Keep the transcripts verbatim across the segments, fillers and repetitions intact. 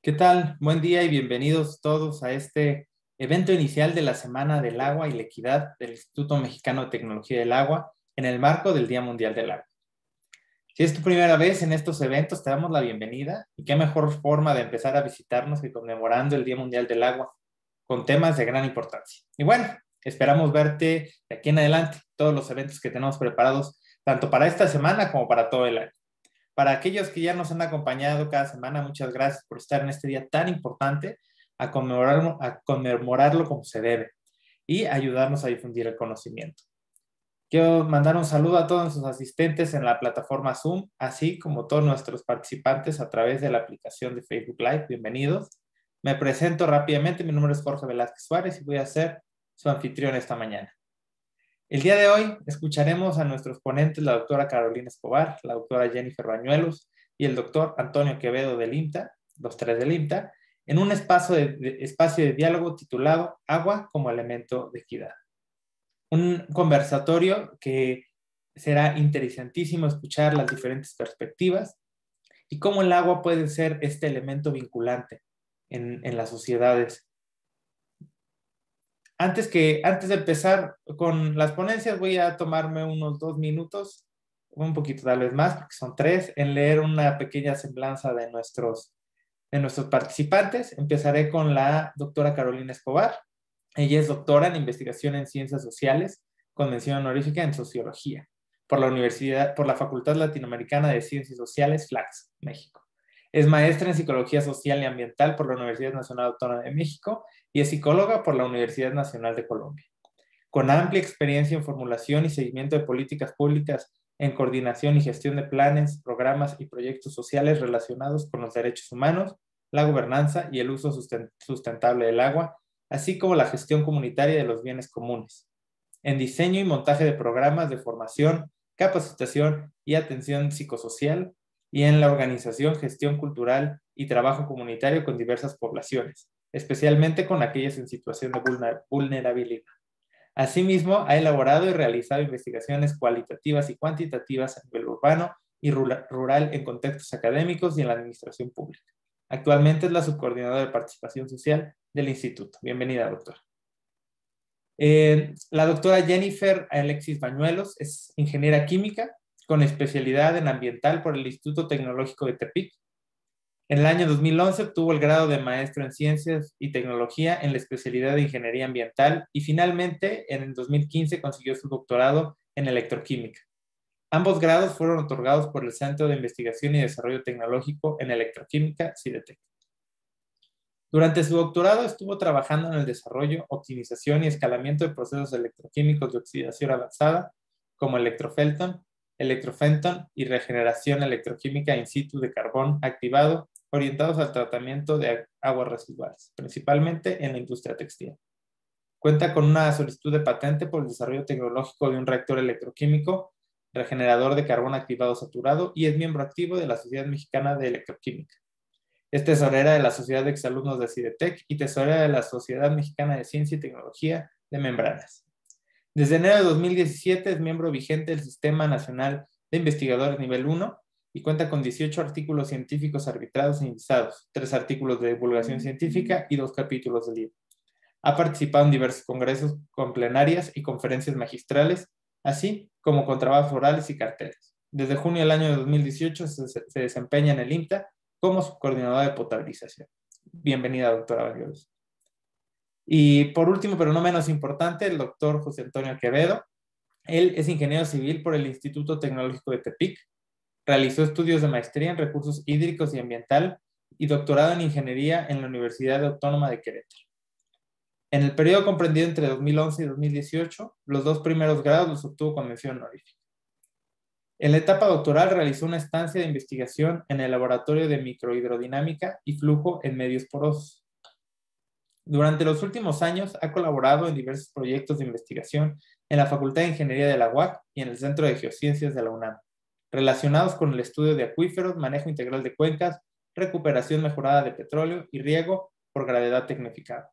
¿Qué tal? Buen día y bienvenidos todos a este evento inicial de la Semana del Agua y la Equidad del Instituto Mexicano de Tecnología del Agua en el marco del Día Mundial del Agua. Si es tu primera vez en estos eventos, te damos la bienvenida y qué mejor forma de empezar a visitarnos que conmemorando el Día Mundial del Agua con temas de gran importancia. Y bueno, esperamos verte de aquí en adelante, todos los eventos que tenemos preparados, tanto para esta semana como para todo el año. Para aquellos que ya nos han acompañado cada semana, muchas gracias por estar en este día tan importante a conmemorarlo, a conmemorarlo como se debe y ayudarnos a difundir el conocimiento. Quiero mandar un saludo a todos nuestros asistentes en la plataforma Zoom, así como todos nuestros participantes a través de la aplicación de Facebook Live. Bienvenidos. Me presento rápidamente. Mi nombre es Jorge Velázquez Suárez y voy a ser su anfitrión esta mañana. El día de hoy escucharemos a nuestros ponentes, la doctora Carolina Escobar, la doctora Jennifer Bañuelos y el doctor Antonio Quevedo del IMTA, los tres del IMTA, en un espacio de, de, espacio de diálogo titulado Agua como elemento de equidad. Un conversatorio que será interesantísimo escuchar las diferentes perspectivas y cómo el agua puede ser este elemento vinculante en, en las sociedades. Antes, que, antes de empezar con las ponencias, voy a tomarme unos dos minutos, un poquito tal vez más, porque son tres, en leer una pequeña semblanza de nuestros, de nuestros participantes. Empezaré con la doctora Carolina Escobar. Ella es doctora en investigación en ciencias sociales, con mención honorífica en sociología, por la Universidad, por la Facultad Latinoamericana de Ciencias Sociales, FLACS, México. Es maestra en Psicología Social y Ambiental por la Universidad Nacional Autónoma de México y es psicóloga por la Universidad Nacional de Colombia. Con amplia experiencia en formulación y seguimiento de políticas públicas en coordinación y gestión de planes, programas y proyectos sociales relacionados con los derechos humanos, la gobernanza y el uso sustentable del agua, así como la gestión comunitaria de los bienes comunes. En diseño y montaje de programas de formación, capacitación y atención psicosocial, y en la organización, gestión cultural y trabajo comunitario con diversas poblaciones, especialmente con aquellas en situación de vulnerabilidad. Asimismo, ha elaborado y realizado investigaciones cualitativas y cuantitativas a nivel urbano y rural en contextos académicos y en la administración pública. Actualmente es la subcoordinadora de participación social del instituto. Bienvenida, doctora. Eh, la doctora Jennifer Alexis Bañuelos es ingeniera química con especialidad en ambiental por el Instituto Tecnológico de Tepic. En el año dos mil once obtuvo el grado de maestro en Ciencias y Tecnología en la especialidad de Ingeniería Ambiental y finalmente en el dos mil quince consiguió su doctorado en Electroquímica. Ambos grados fueron otorgados por el Centro de Investigación y Desarrollo Tecnológico en Electroquímica, CIDETEC. Durante su doctorado estuvo trabajando en el desarrollo, optimización y escalamiento de procesos electroquímicos de oxidación avanzada como electrofenton, electrofenton y regeneración electroquímica in situ de carbón activado orientados al tratamiento de aguas residuales, principalmente en la industria textil. Cuenta con una solicitud de patente por el desarrollo tecnológico de un reactor electroquímico regenerador de carbón activado saturado y es miembro activo de la Sociedad Mexicana de Electroquímica. Es tesorera de la Sociedad de Exalumnos de CIDETEC y tesorera de la Sociedad Mexicana de Ciencia y Tecnología de Membranas. Desde enero de dos mil diecisiete es miembro vigente del Sistema Nacional de Investigadores Nivel uno y cuenta con dieciocho artículos científicos arbitrados e indizados, tres artículos de divulgación científica y dos capítulos de libro. Ha participado en diversos congresos con plenarias y conferencias magistrales, así como con trabajos orales y carteles. Desde junio del año dos mil dieciocho se, se desempeña en el IMTA como subcoordinadora de potabilización. Bienvenida, doctora Bañuelos. Y por último, pero no menos importante, el doctor José Antonio Quevedo. Él es ingeniero civil por el Instituto Tecnológico de Tepic. Realizó estudios de maestría en recursos hídricos y ambiental y doctorado en ingeniería en la Universidad Autónoma de Querétaro. En el periodo comprendido entre dos mil once y dos mil dieciocho, los dos primeros grados los obtuvo con mención honorífica. En la etapa doctoral realizó una estancia de investigación en el Laboratorio de Microhidrodinámica y Flujo en Medios Porosos. Durante los últimos años ha colaborado en diversos proyectos de investigación en la Facultad de Ingeniería de la U A C y en el Centro de Geociencias de la UNAM, relacionados con el estudio de acuíferos, manejo integral de cuencas, recuperación mejorada de petróleo y riego por gravedad tecnificada.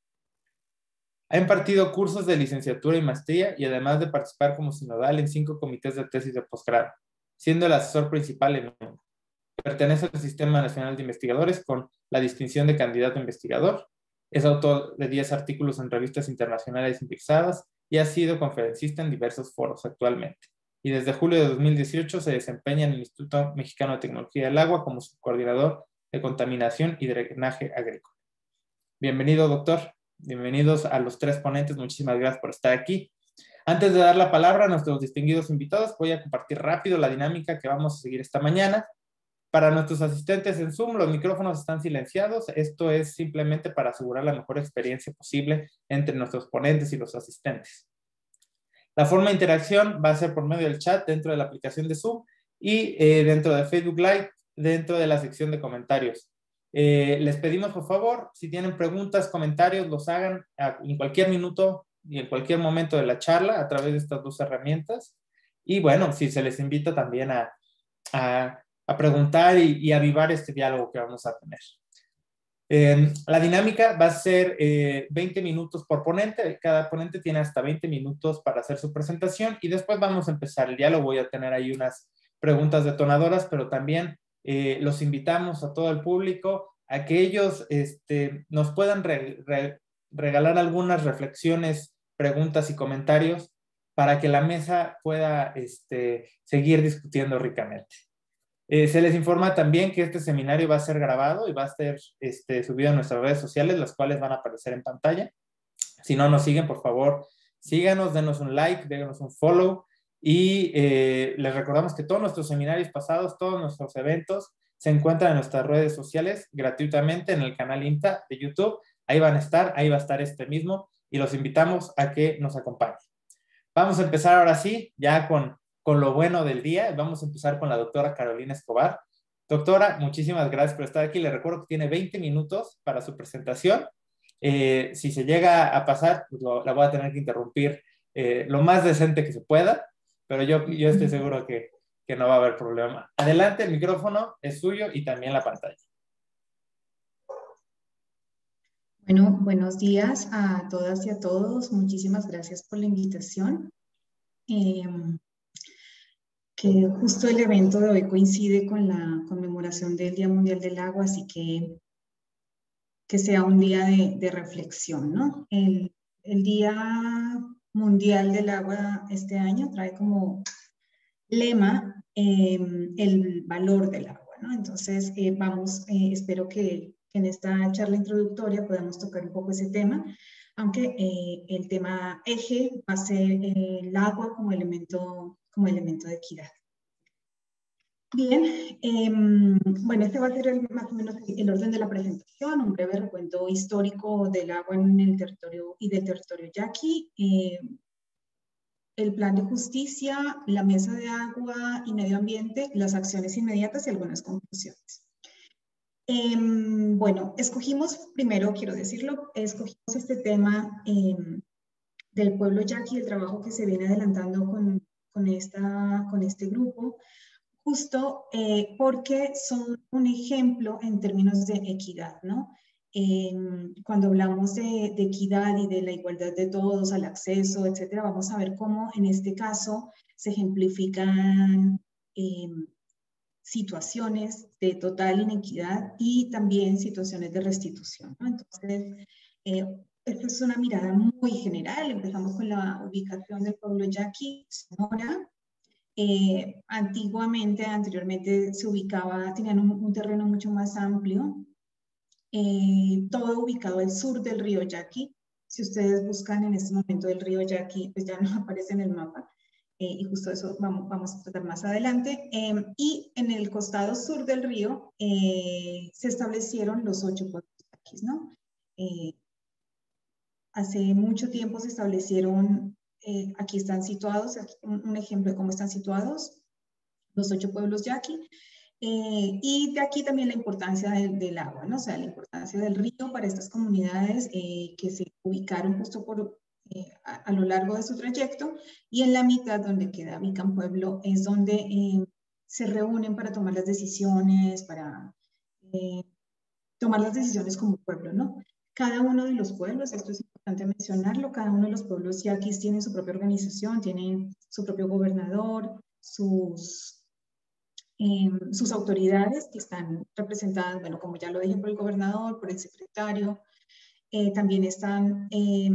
Ha impartido cursos de licenciatura y maestría y además de participar como sinodal en cinco comités de tesis de posgrado, siendo el asesor principal en uno. pertenece al Sistema Nacional de Investigadores con la distinción de candidato investigador. Es autor de diez artículos en revistas internacionales indexadas y ha sido conferencista en diversos foros actualmente. Y desde julio de dos mil dieciocho se desempeña en el Instituto Mexicano de Tecnología del Agua como subcoordinador de contaminación y drenaje agrícola. Bienvenido, doctor. Bienvenidos a los tres ponentes. Muchísimas gracias por estar aquí. Antes de dar la palabra a nuestros distinguidos invitados, voy a compartir rápido la dinámica que vamos a seguir esta mañana. Para nuestros asistentes en Zoom, los micrófonos están silenciados. Esto es simplemente para asegurar la mejor experiencia posible entre nuestros ponentes y los asistentes. La forma de interacción va a ser por medio del chat dentro de la aplicación de Zoom y eh, dentro de Facebook Live, dentro de la sección de comentarios. Eh, les pedimos, por favor, si tienen preguntas, comentarios, los hagan a, en cualquier minuto y en cualquier momento de la charla a través de estas dos herramientas. Y bueno, si se les invita también a, a, a preguntar y, y avivar este diálogo que vamos a tener. Eh, la dinámica va a ser eh, veinte minutos por ponente. Cada ponente tiene hasta veinte minutos para hacer su presentación y después vamos a empezar el diálogo. Voy a tener ahí unas preguntas detonadoras, pero también eh, los invitamos a todo el público a que ellos este, nos puedan re, re, regalar algunas reflexiones, preguntas y comentarios para que la mesa pueda este, seguir discutiendo ricamente. Eh, se les informa también que este seminario va a ser grabado y va a ser este, subido a nuestras redes sociales, las cuales van a aparecer en pantalla. Si no nos siguen, por favor, síganos, denos un like, déganos un follow y eh, les recordamos que todos nuestros seminarios pasados, todos nuestros eventos se encuentran en nuestras redes sociales gratuitamente en el canal INTA de YouTube. Ahí van a estar, ahí va a estar este mismo y los invitamos a que nos acompañen. Vamos a empezar ahora sí, ya con, con lo bueno del día. Vamos a empezar con la doctora Carolina Escobar. Doctora, muchísimas gracias por estar aquí. Le recuerdo que tiene veinte minutos para su presentación. Eh, si se llega a pasar, pues lo, la voy a tener que interrumpir eh, lo más decente que se pueda, pero yo, yo estoy seguro que, que no va a haber problema. Adelante, el micrófono es suyo y también la pantalla. Bueno, buenos días a todas y a todos. Muchísimas gracias por la invitación. Eh, que justo el evento de hoy coincide con la conmemoración del Día Mundial del Agua, así que que sea un día de, de reflexión, ¿no? El, el Día Mundial del Agua este año trae como lema eh, el valor del agua, ¿no? Entonces, eh, vamos, eh, espero que en esta charla introductoria podamos tocar un poco ese tema, aunque eh, el tema eje va a ser eh, el agua como elemento, como elemento de equidad. Bien, eh, bueno, este va a ser el, más o menos el orden de la presentación, un breve recuento histórico del agua en el territorio y del territorio yaqui, eh, el plan de justicia, la mesa de agua y medio ambiente, las acciones inmediatas y algunas conclusiones. Eh, bueno, escogimos, primero quiero decirlo, escogimos este tema eh, del pueblo yaqui, el trabajo que se viene adelantando con, con, esta, con este grupo, justo eh, porque son un ejemplo en términos de equidad, ¿no? Eh, cuando hablamos de, de equidad y de la igualdad de todos al acceso, etcétera, vamos a ver cómo en este caso se ejemplifican eh, situaciones de total inequidad y también situaciones de restitución, ¿no? Entonces, eh, esta es una mirada muy general. Empezamos con la ubicación del pueblo yaqui, Sonora. Eh, antiguamente, anteriormente se ubicaba, tenían un, un terreno mucho más amplio, eh, todo ubicado al sur del río Yaqui. Si ustedes buscan en este momento el río Yaqui, pues ya no aparece en el mapa, eh, y justo eso vamos, vamos a tratar más adelante. Eh, y en el costado sur del río eh, se establecieron los ocho pueblos yaquis, ¿no? Eh, hace mucho tiempo se establecieron. Eh, aquí están situados, aquí un, un ejemplo de cómo están situados los ocho pueblos yaqui, eh, y de aquí también la importancia del, del agua, ¿no? O sea, la importancia del río para estas comunidades eh, que se ubicaron justo por, eh, a, a, lo largo de su trayecto, y en la mitad donde queda Vicán Pueblo es donde eh, se reúnen para tomar las decisiones, para eh, tomar las decisiones como pueblo, ¿no? Cada uno de los pueblos, esto es importante mencionarlo, cada uno de los pueblos yaquis tienen su propia organización, tienen su propio gobernador, sus, Eh, sus autoridades, que están representadas, bueno, como ya lo dije, por el gobernador, por el secretario, eh, también están eh,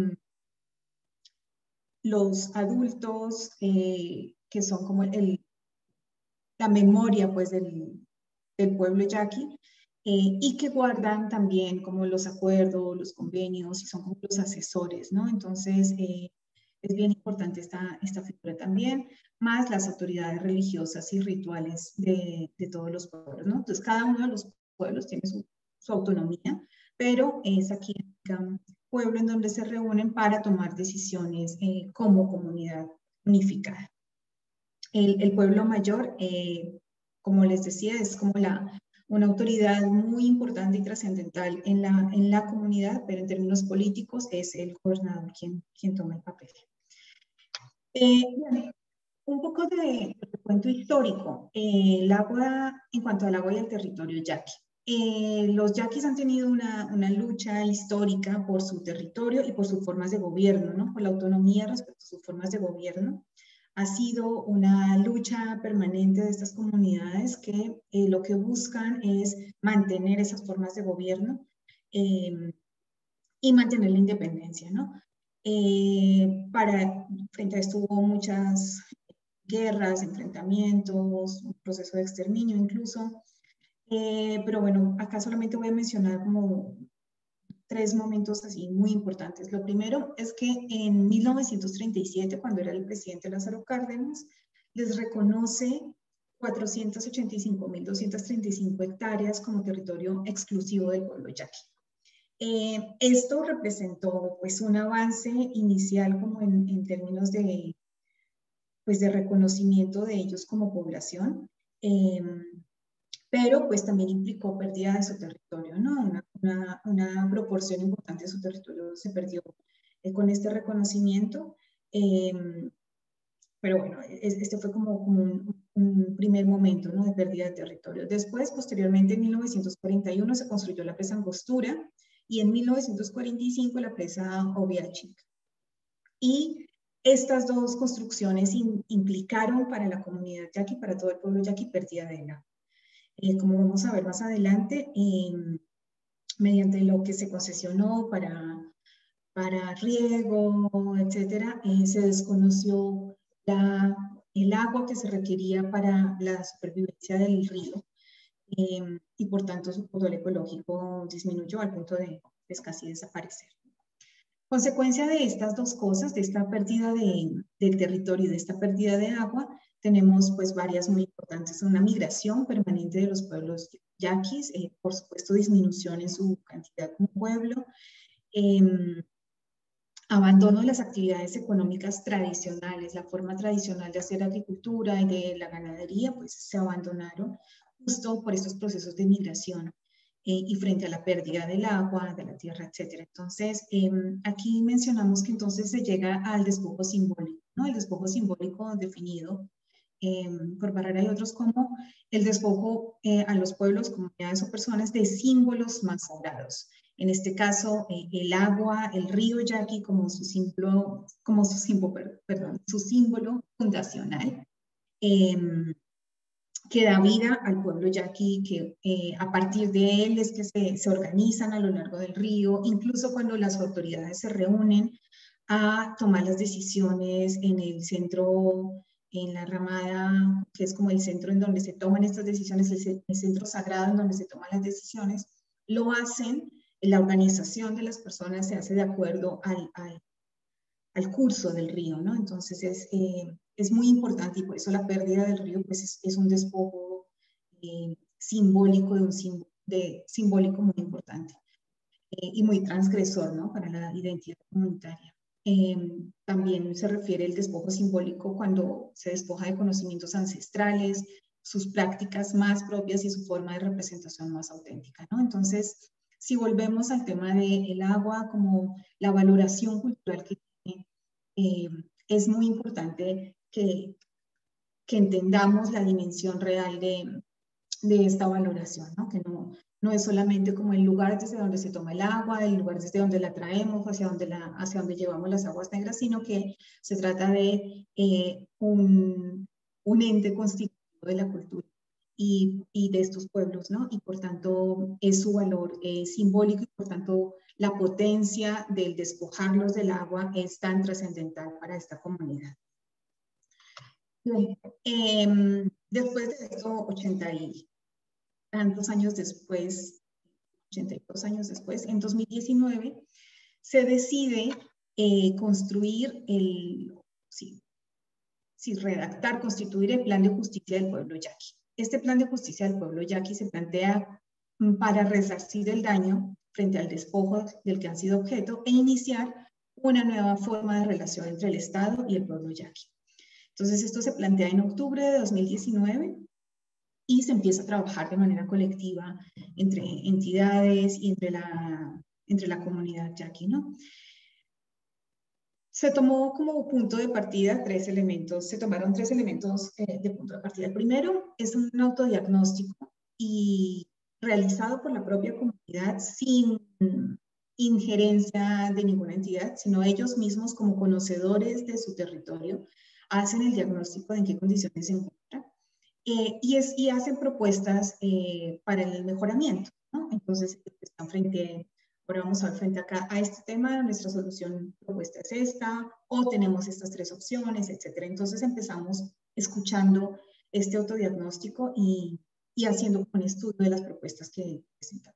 los adultos, eh, que son como el, la memoria, pues, del, del pueblo yaqui, eh, y que guardan también como los acuerdos, los convenios, y son como los asesores, ¿no? Entonces, eh, es bien importante esta, esta figura también, más las autoridades religiosas y rituales de, de todos los pueblos, ¿no? Entonces, cada uno de los pueblos tiene su, su autonomía, pero es aquí un pueblo en donde se reúnen para tomar decisiones eh, como comunidad unificada. El, el pueblo mayor, eh, como les decía, es como la, una autoridad muy importante y trascendental en la, en la comunidad, pero en términos políticos es el gobernador quien, quien toma el papel. Eh, bueno, un poco de, de cuento histórico. Eh, el agua, en cuanto al agua y el territorio yaqui. Eh, los yaquis han tenido una, una lucha histórica por su territorio y por sus formas de gobierno, ¿no? Por la autonomía respecto a sus formas de gobierno. Ha sido una lucha permanente de estas comunidades que eh, lo que buscan es mantener esas formas de gobierno eh, y mantener la independencia, ¿no? Eh, para, frente a esto hubo muchas guerras, enfrentamientos, un proceso de exterminio incluso, eh, pero bueno, acá solamente voy a mencionar como tres momentos así muy importantes. Lo primero es que en mil novecientos treinta y siete, cuando era el presidente Lázaro Cárdenas, les reconoce cuatrocientas ochenta y cinco mil doscientas treinta y cinco hectáreas como territorio exclusivo del pueblo yaqui. Eh, esto representó pues un avance inicial como en, en términos de, pues, de reconocimiento de ellos como población, eh, pero pues también implicó pérdida de su territorio, ¿no? Una, una, una proporción importante de su territorio se perdió eh, con este reconocimiento, eh, pero bueno, este fue como, como un, un, primer momento, ¿no? De pérdida de territorio. Después, posteriormente, en mil novecientos cuarenta y uno se construyó la presa Angostura y en mil novecientos cuarenta y cinco la presa Oviachic. Y estas dos construcciones in, implicaron para la comunidad yaqui, para todo el pueblo yaqui, pérdida de agua. Eh, como vamos a ver más adelante, eh, mediante lo que se concesionó para, para riego, etcétera, eh, se desconoció la, el agua que se requería para la supervivencia del río, eh, y por tanto su poder ecológico disminuyó al punto de pues, casi desaparecer. Consecuencia de estas dos cosas, de esta pérdida de, de territorio y de esta pérdida de agua, tenemos pues varias muy importantes. Una migración permanente de los pueblos yaquis, eh, por supuesto disminución en su cantidad como pueblo, eh, abandono de las actividades económicas tradicionales, la forma tradicional de hacer agricultura y de la ganadería, pues se abandonaron justo por estos procesos de migración. Eh, y frente a la pérdida del agua, de la tierra, etcétera. Entonces, eh, aquí mencionamos que entonces se llega al despojo simbólico, ¿no? El despojo simbólico definido eh, por Barrera y otros como el despojo eh, a los pueblos, comunidades o personas de símbolos más sagrados. En este caso, eh, el agua, el río yaqui como su símbolo, como su símbolo, perdón, su símbolo fundacional. Eh, que da vida al pueblo yaqui, que eh, a partir de él es que se, se organizan a lo largo del río, incluso cuando las autoridades se reúnen a tomar las decisiones en el centro, en la ramada, que es como el centro en donde se toman estas decisiones, el, el centro sagrado en donde se toman las decisiones, lo hacen, la organización de las personas se hace de acuerdo al, al, al curso del río, ¿no? Entonces es... Eh, es muy importante y por eso la pérdida del río pues es, es un despojo eh, simbólico, de un sim, de, simbólico muy importante eh, y muy transgresor, ¿no? Para la identidad comunitaria. Eh, también se refiere el despojo simbólico cuando se despoja de conocimientos ancestrales, sus prácticas más propias y su forma de representación más auténtica, ¿no? Entonces, si volvemos al tema del agua como la valoración cultural que tiene, eh, es muy importante que, que entendamos la dimensión real de, de esta valoración, ¿no? Que no, no es solamente como el lugar desde donde se toma el agua, el lugar desde donde la traemos, hacia donde, la, hacia donde llevamos las aguas negras, sino que se trata de eh, un, un ente constitutivo de la cultura y, y de estos pueblos, ¿no? Y por tanto es su valor eh, simbólico y por tanto la potencia del despojarlos del agua es tan trascendental para esta comunidad. Bien, eh, después de esto, ochenta y tantos años después, ochenta y dos años después, en dos mil diecinueve, se decide eh, construir el, sí, sí, redactar, constituir el Plan de Justicia del Pueblo Yaqui. Este Plan de Justicia del Pueblo Yaqui se plantea para resarcir el daño frente al despojo del que han sido objeto e iniciar una nueva forma de relación entre el Estado y el pueblo yaqui. Entonces, esto se plantea en octubre de dos mil diecinueve y se empieza a trabajar de manera colectiva entre entidades y entre la, entre la comunidad yaqui, ¿no? Se tomó como punto de partida tres elementos, se tomaron tres elementos eh, de punto de partida. El primero es un autodiagnóstico y realizado por la propia comunidad sin injerencia de ninguna entidad, sino ellos mismos como conocedores de su territorio hacen el diagnóstico de en qué condiciones se encuentran eh, y, es, y hacen propuestas eh, para el mejoramiento, ¿no? Entonces están frente, ahora vamos a ver frente acá a este tema, nuestra solución propuesta es esta, o tenemos estas tres opciones, etcétera. Entonces empezamos escuchando este autodiagnóstico y, y haciendo un estudio de las propuestas que presentaban.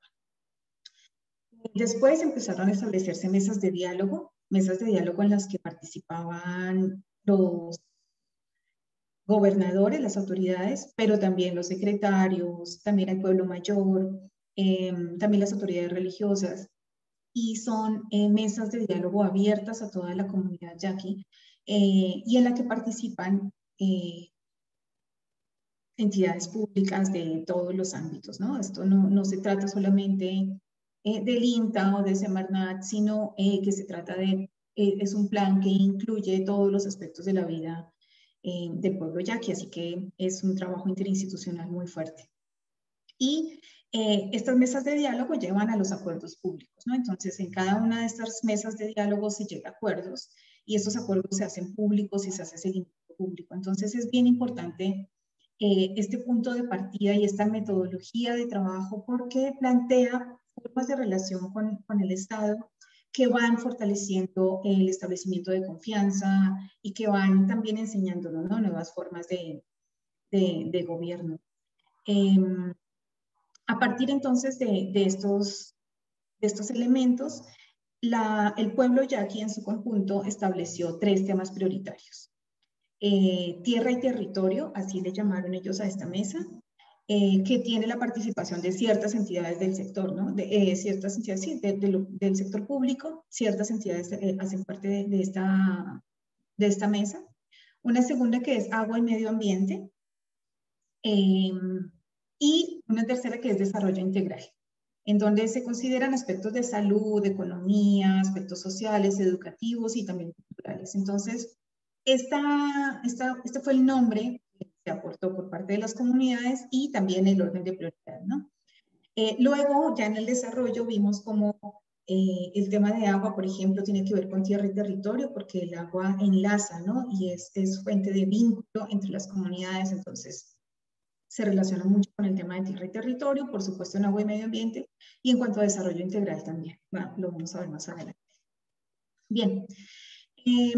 Después empezaron a establecerse mesas de diálogo, mesas de diálogo en las que participaban los gobernadores, las autoridades, pero también los secretarios, también el pueblo mayor, eh, también las autoridades religiosas, y son eh, mesas de diálogo abiertas a toda la comunidad yaqui, eh, y en la que participan eh, entidades públicas de todos los ámbitos, ¿no? Esto no, no se trata solamente eh, del INTA o de Semarnat, sino eh, que se trata de, eh, es un plan que incluye todos los aspectos de la vida eh, del pueblo yaqui, así que es un trabajo interinstitucional muy fuerte. Y eh, estas mesas de diálogo llevan a los acuerdos públicos, ¿no? Entonces, en cada una de estas mesas de diálogo se llega a acuerdos y estos acuerdos se hacen públicos y se hace seguimiento público. Entonces, es bien importante eh, este punto de partida y esta metodología de trabajo porque plantea formas de relación con, con el Estado que van fortaleciendo el establecimiento de confianza y que van también enseñándonos, ¿no?, nuevas formas de, de, de gobierno. Eh, a partir entonces de, de, estos, de estos elementos, la, el pueblo yaqui en su conjunto estableció tres temas prioritarios. Eh, tierra y territorio, así le llamaron ellos a esta mesa, eh, que tiene la participación de ciertas entidades del sector, ¿no? De, eh, ciertas entidades sí, de, de lo, del sector público, ciertas entidades eh, hacen parte de, de, esta, de esta mesa. Una segunda que es agua y medio ambiente, eh, y una tercera que es desarrollo integral, en donde se consideran aspectos de salud, de economía, aspectos sociales, educativos y también culturales. Entonces, esta, esta, este fue el nombre que se aportó por parte de las comunidades y también el orden de prioridad, ¿no? Eh, luego, ya en el desarrollo, vimos cómo eh, el tema de agua, por ejemplo, tiene que ver con tierra y territorio, porque el agua enlaza, ¿no? Y es, es fuente de vínculo entre las comunidades, entonces se relaciona mucho con el tema de tierra y territorio, por supuesto en agua y medio ambiente, y en cuanto a desarrollo integral también. Bueno, lo vamos a ver más adelante. Bien. Eh,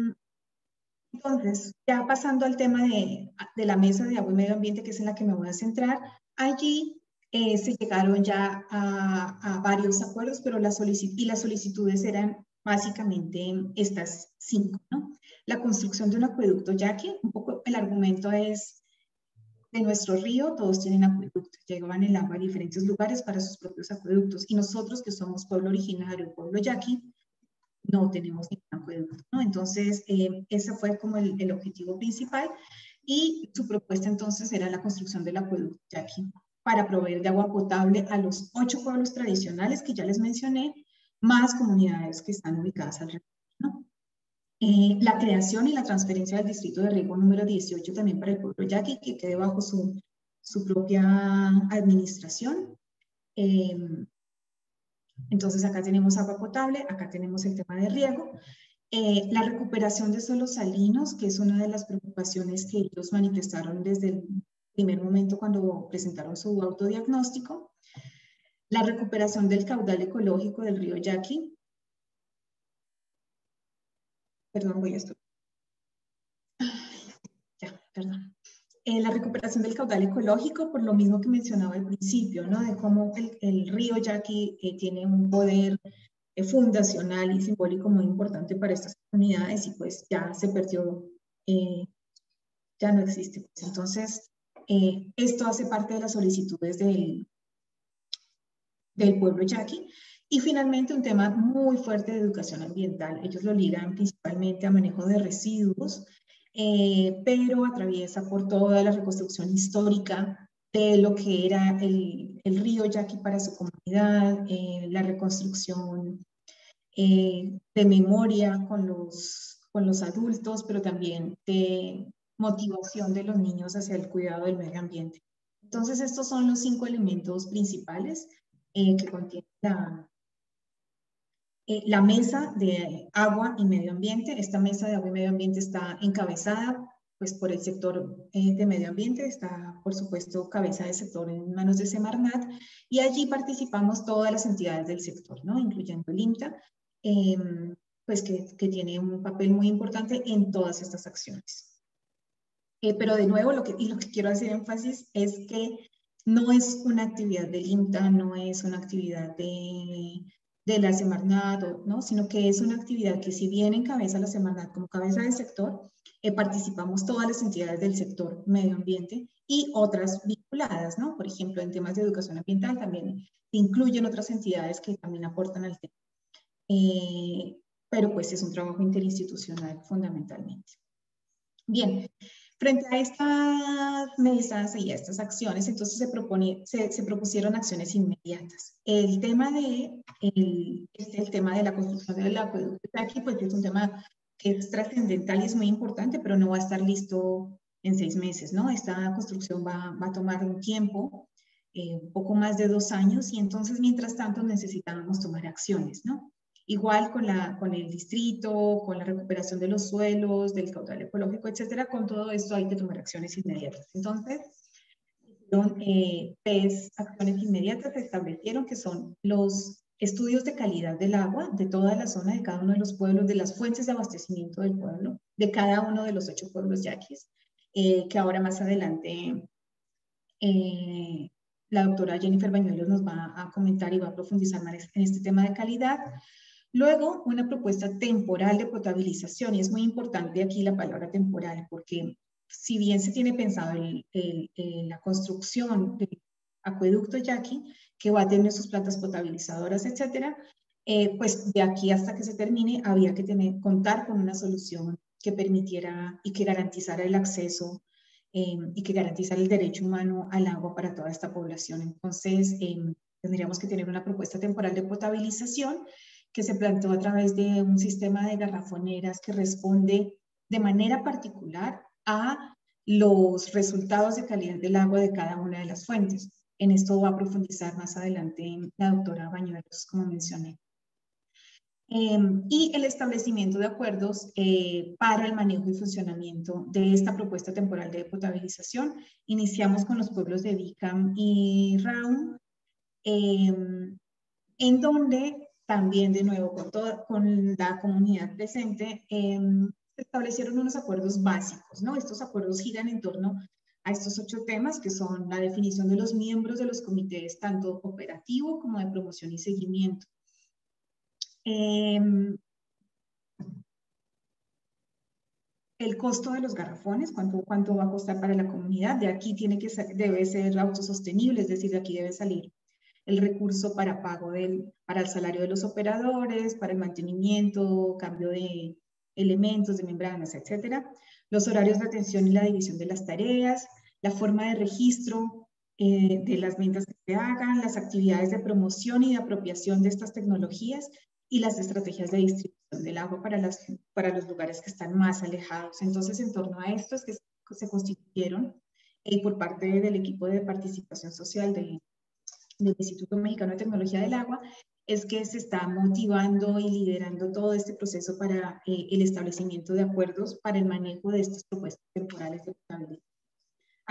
entonces, ya pasando al tema de, de la mesa de agua y medio ambiente, que es en la que me voy a centrar, allí eh, se llegaron ya a, a varios acuerdos, pero las solicitudes, y las solicitudes eran básicamente estas cinco, ¿no? La construcción de un acueducto yaqui, un poco el argumento es de nuestro río, todos tienen acueductos, llevaban el agua a diferentes lugares para sus propios acueductos, y nosotros que somos pueblo originario, pueblo yaqui, no tenemos ningún acueducto, ¿no? Entonces, eh, ese fue como el, el objetivo principal, y su propuesta entonces era la construcción del acueducto yaqui para proveer de agua potable a los ocho pueblos tradicionales que ya les mencioné, más comunidades que están ubicadas alrededor, ¿no? Eh, la creación y la transferencia del distrito de riego número dieciocho también para el pueblo yaqui, que quede bajo su, su propia administración. Eh, entonces acá tenemos agua potable, acá tenemos el tema de riego. Eh, la recuperación de suelos salinos, que es una de las preocupaciones que ellos manifestaron desde el, primer momento cuando presentaron su autodiagnóstico. La recuperación del caudal ecológico del río Yaqui. Perdón, voy a esto. Ya, perdón. Eh, la recuperación del caudal ecológico, por lo mismo que mencionaba al principio, ¿no? De cómo el, el río Yaqui eh, tiene un poder eh, fundacional y simbólico muy importante para estas comunidades y pues ya se perdió, eh, ya no existe. Pues. Entonces, eh, esto hace parte de las solicitudes del, del pueblo yaqui. Y finalmente un tema muy fuerte de educación ambiental. Ellos lo ligan principalmente a manejo de residuos, eh, pero atraviesa por toda la reconstrucción histórica de lo que era el, el río Yaqui para su comunidad, eh, la reconstrucción eh, de memoria con los, con los adultos, pero también de motivación de los niños hacia el cuidado del medio ambiente. Entonces, estos son los cinco elementos principales eh, que contiene la, eh, la mesa de agua y medio ambiente. Esta mesa de agua y medio ambiente está encabezada pues, por el sector eh, de medio ambiente, está por supuesto cabeza de sector en manos de Semarnat, y allí participamos todas las entidades del sector, ¿no? Incluyendo el INTA, eh, pues que, que tiene un papel muy importante en todas estas acciones. Eh, pero de nuevo, lo que, y lo que quiero hacer énfasis es que no es una actividad del INTA, no es una actividad de, de la Semarnat, ¿no? Sino que es una actividad que si bien encabeza la Semarnat como cabeza del sector, eh, participamos todas las entidades del sector medio ambiente y otras vinculadas, ¿no? Por ejemplo, en temas de educación ambiental también se incluyen otras entidades que también aportan al tema. Eh, pero pues es un trabajo interinstitucional fundamentalmente. Bien, frente a estas mesas y a estas acciones, entonces se, propone, se, se propusieron acciones inmediatas. El tema de, el, el tema de la construcción del acueducto aquí, pues es un tema que es trascendental y es muy importante, pero no va a estar listo en seis meses, ¿no? Esta construcción va, va a tomar un tiempo, eh, un poco más de dos años, y entonces, mientras tanto, necesitábamos tomar acciones, ¿no? Igual con, la, con el distrito, con la recuperación de los suelos, del caudal ecológico, etcétera, con todo esto hay que tomar acciones inmediatas. Entonces, eh, tres acciones inmediatas se establecieron que son los estudios de calidad del agua de toda la zona, de cada uno de los pueblos, de las fuentes de abastecimiento del pueblo, de cada uno de los ocho pueblos yaquis, eh, que ahora más adelante eh, la doctora Jennifer Bañuelos nos va a comentar y va a profundizar más en este tema de calidad. Luego, una propuesta temporal de potabilización, y es muy importante aquí la palabra temporal, porque si bien se tiene pensado en, en, en la construcción del acueducto Yaqui, que va a tener sus plantas potabilizadoras, etcétera, eh, pues de aquí hasta que se termine había que tener, contar con una solución que permitiera y que garantizara el acceso eh, y que garantizara el derecho humano al agua para toda esta población. Entonces, eh, tendríamos que tener una propuesta temporal de potabilización que se planteó a través de un sistema de garrafoneras que responde de manera particular a los resultados de calidad del agua de cada una de las fuentes. En esto va a profundizar más adelante la doctora Bañuelos, como mencioné. Eh, y el establecimiento de acuerdos eh, para el manejo y funcionamiento de esta propuesta temporal de potabilización. Iniciamos con los pueblos de Bicam y Raum, eh, en donde también de nuevo con, toda, con la comunidad presente, eh, se establecieron unos acuerdos básicos, ¿no? Estos acuerdos giran en torno a estos ocho temas, que son la definición de los miembros de los comités, tanto operativo como de promoción y seguimiento. Eh, el costo de los garrafones, cuánto, cuánto va a costar para la comunidad, de aquí tiene que ser, debe ser autosostenible, es decir, de aquí debe salir el recurso para pago del, para el salario de los operadores, para el mantenimiento, cambio de elementos, de membranas, etcétera. Los horarios de atención y la división de las tareas, la forma de registro eh, de las ventas que se hagan, las actividades de promoción y de apropiación de estas tecnologías y las estrategias de distribución del agua para, las, para los lugares que están más alejados. Entonces, en torno a esto es que se constituyeron eh, por parte del equipo de participación social de del Instituto Mexicano de Tecnología del Agua, es que se está motivando y liderando todo este proceso para eh, el establecimiento de acuerdos para el manejo de estas propuestas temporales de potabilidad.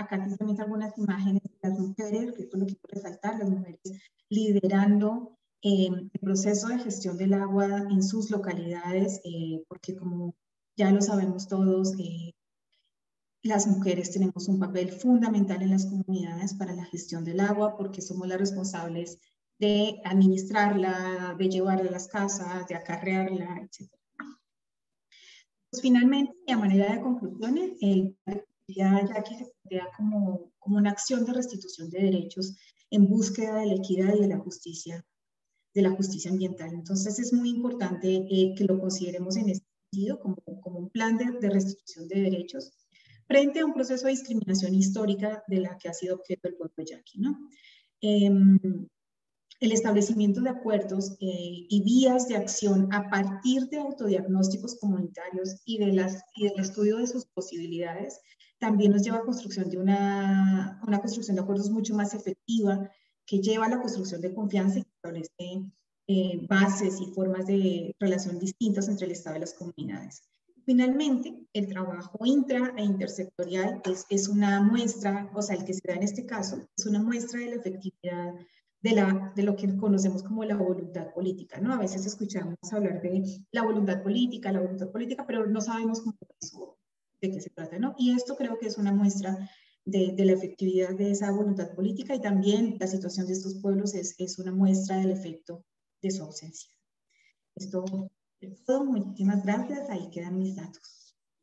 acá simplemente algunas imágenes de las mujeres, que esto lo quiero resaltar, las mujeres liderando eh, el proceso de gestión del agua en sus localidades, eh, porque como ya lo sabemos todos, eh, las mujeres tenemos un papel fundamental en las comunidades para la gestión del agua, porque somos las responsables de administrarla, de llevarla a las casas, de acarrearla, etcétera. Pues finalmente, a manera de conclusiones, el ya, ya que se plantea como, como una acción de restitución de derechos en búsqueda de la equidad y de la justicia, de la justicia ambiental. Entonces es muy importante eh, que lo consideremos en este sentido como, como un plan de, de restitución de derechos frente a un proceso de discriminación histórica de la que ha sido objeto el pueblo yaqui, ¿no? Eh, el establecimiento de acuerdos eh, y vías de acción a partir de autodiagnósticos comunitarios y, de las, y del estudio de sus posibilidades también nos lleva a construcción de una, una construcción de acuerdos mucho más efectiva que lleva a la construcción de confianza y establece eh, bases y formas de relación distintas entre el Estado y las comunidades. Finalmente, el trabajo intra e intersectorial es, es una muestra, o sea, el que se da en este caso, es una muestra de la efectividad de, la, de lo que conocemos como la voluntad política, ¿no? A veces escuchamos hablar de la voluntad política, la voluntad política, pero no sabemos cómo eso, de qué se trata, ¿no? Y esto creo que es una muestra de, de la efectividad de esa voluntad política y también la situación de estos pueblos es, es una muestra del efecto de su ausencia. Esto es todo, muchísimas gracias, ahí quedan mis datos.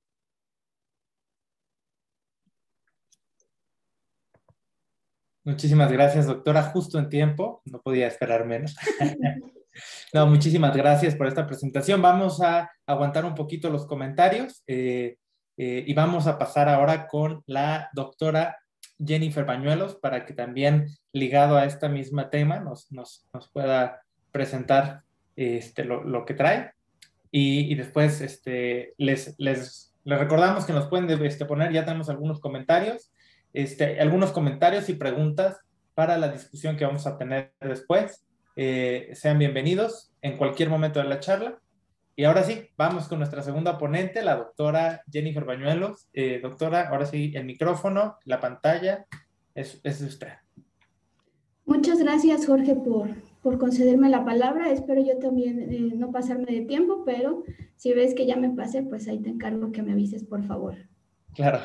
Muchísimas gracias, doctora, justo en tiempo, no podía esperar menos. No, muchísimas gracias por esta presentación. Vamos a aguantar un poquito los comentarios eh, eh, y vamos a pasar ahora con la doctora Jennifer Bañuelos para que también, ligado a este mismo tema, nos, nos, nos pueda presentar este, lo, lo que trae. Y, y después este, les, les, les recordamos que nos pueden este, poner, ya tenemos algunos comentarios, este, algunos comentarios y preguntas para la discusión que vamos a tener después. Eh, sean bienvenidos en cualquier momento de la charla. Y ahora sí, vamos con nuestra segunda ponente, la doctora Jennifer Bañuelos. Eh, doctora, ahora sí, el micrófono, la pantalla, es, es de usted. Muchas gracias, Jorge, por, por concederme la palabra. Espero yo también eh, no pasarme de tiempo, pero si ves que ya me pasé, pues ahí te encargo que me avises, por favor. Claro.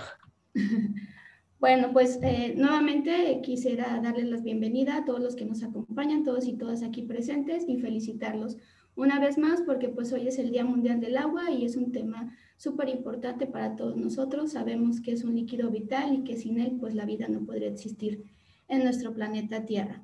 Bueno, pues eh, nuevamente quisiera darles la bienvenida a todos los que nos acompañan, todos y todas aquí presentes, y felicitarlos una vez más porque pues hoy es el Día Mundial del Agua y es un tema súper importante para todos nosotros. Sabemos que es un líquido vital y que sin él pues la vida no podría existir en nuestro planeta Tierra.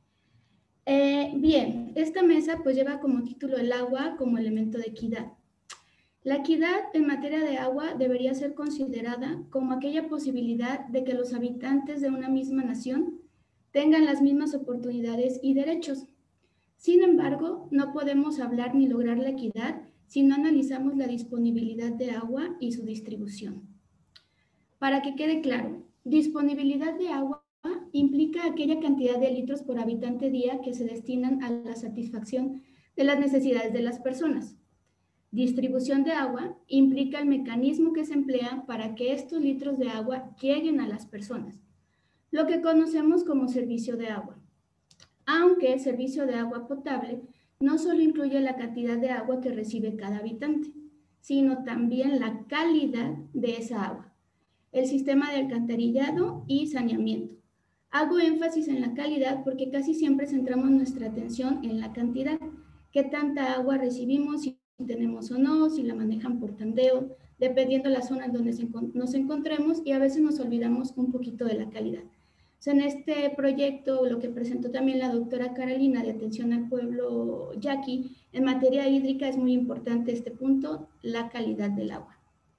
Eh, bien, esta mesa pues lleva como título el agua como elemento de equidad. La equidad en materia de agua debería ser considerada como aquella posibilidad de que los habitantes de una misma nación tengan las mismas oportunidades y derechos. Sin embargo, no podemos hablar ni lograr la equidad si no analizamos la disponibilidad de agua y su distribución. Para que quede claro, disponibilidad de agua implica aquella cantidad de litros por habitante día que se destinan a la satisfacción de las necesidades de las personas. Distribución de agua implica el mecanismo que se emplea para que estos litros de agua lleguen a las personas, lo que conocemos como servicio de agua. Aunque el servicio de agua potable no solo incluye la cantidad de agua que recibe cada habitante, sino también la calidad de esa agua, el sistema de alcantarillado y saneamiento. Hago énfasis en la calidad porque casi siempre centramos nuestra atención en la cantidad, qué tanta agua recibimos, si tenemos o no, si la manejan por tandeo, dependiendo de la zona en donde nos encontremos, y a veces nos olvidamos un poquito de la calidad. O sea, en este proyecto, lo que presentó también la doctora Carolina de Atención al Pueblo Yaqui, en materia hídrica es muy importante este punto, la calidad del agua.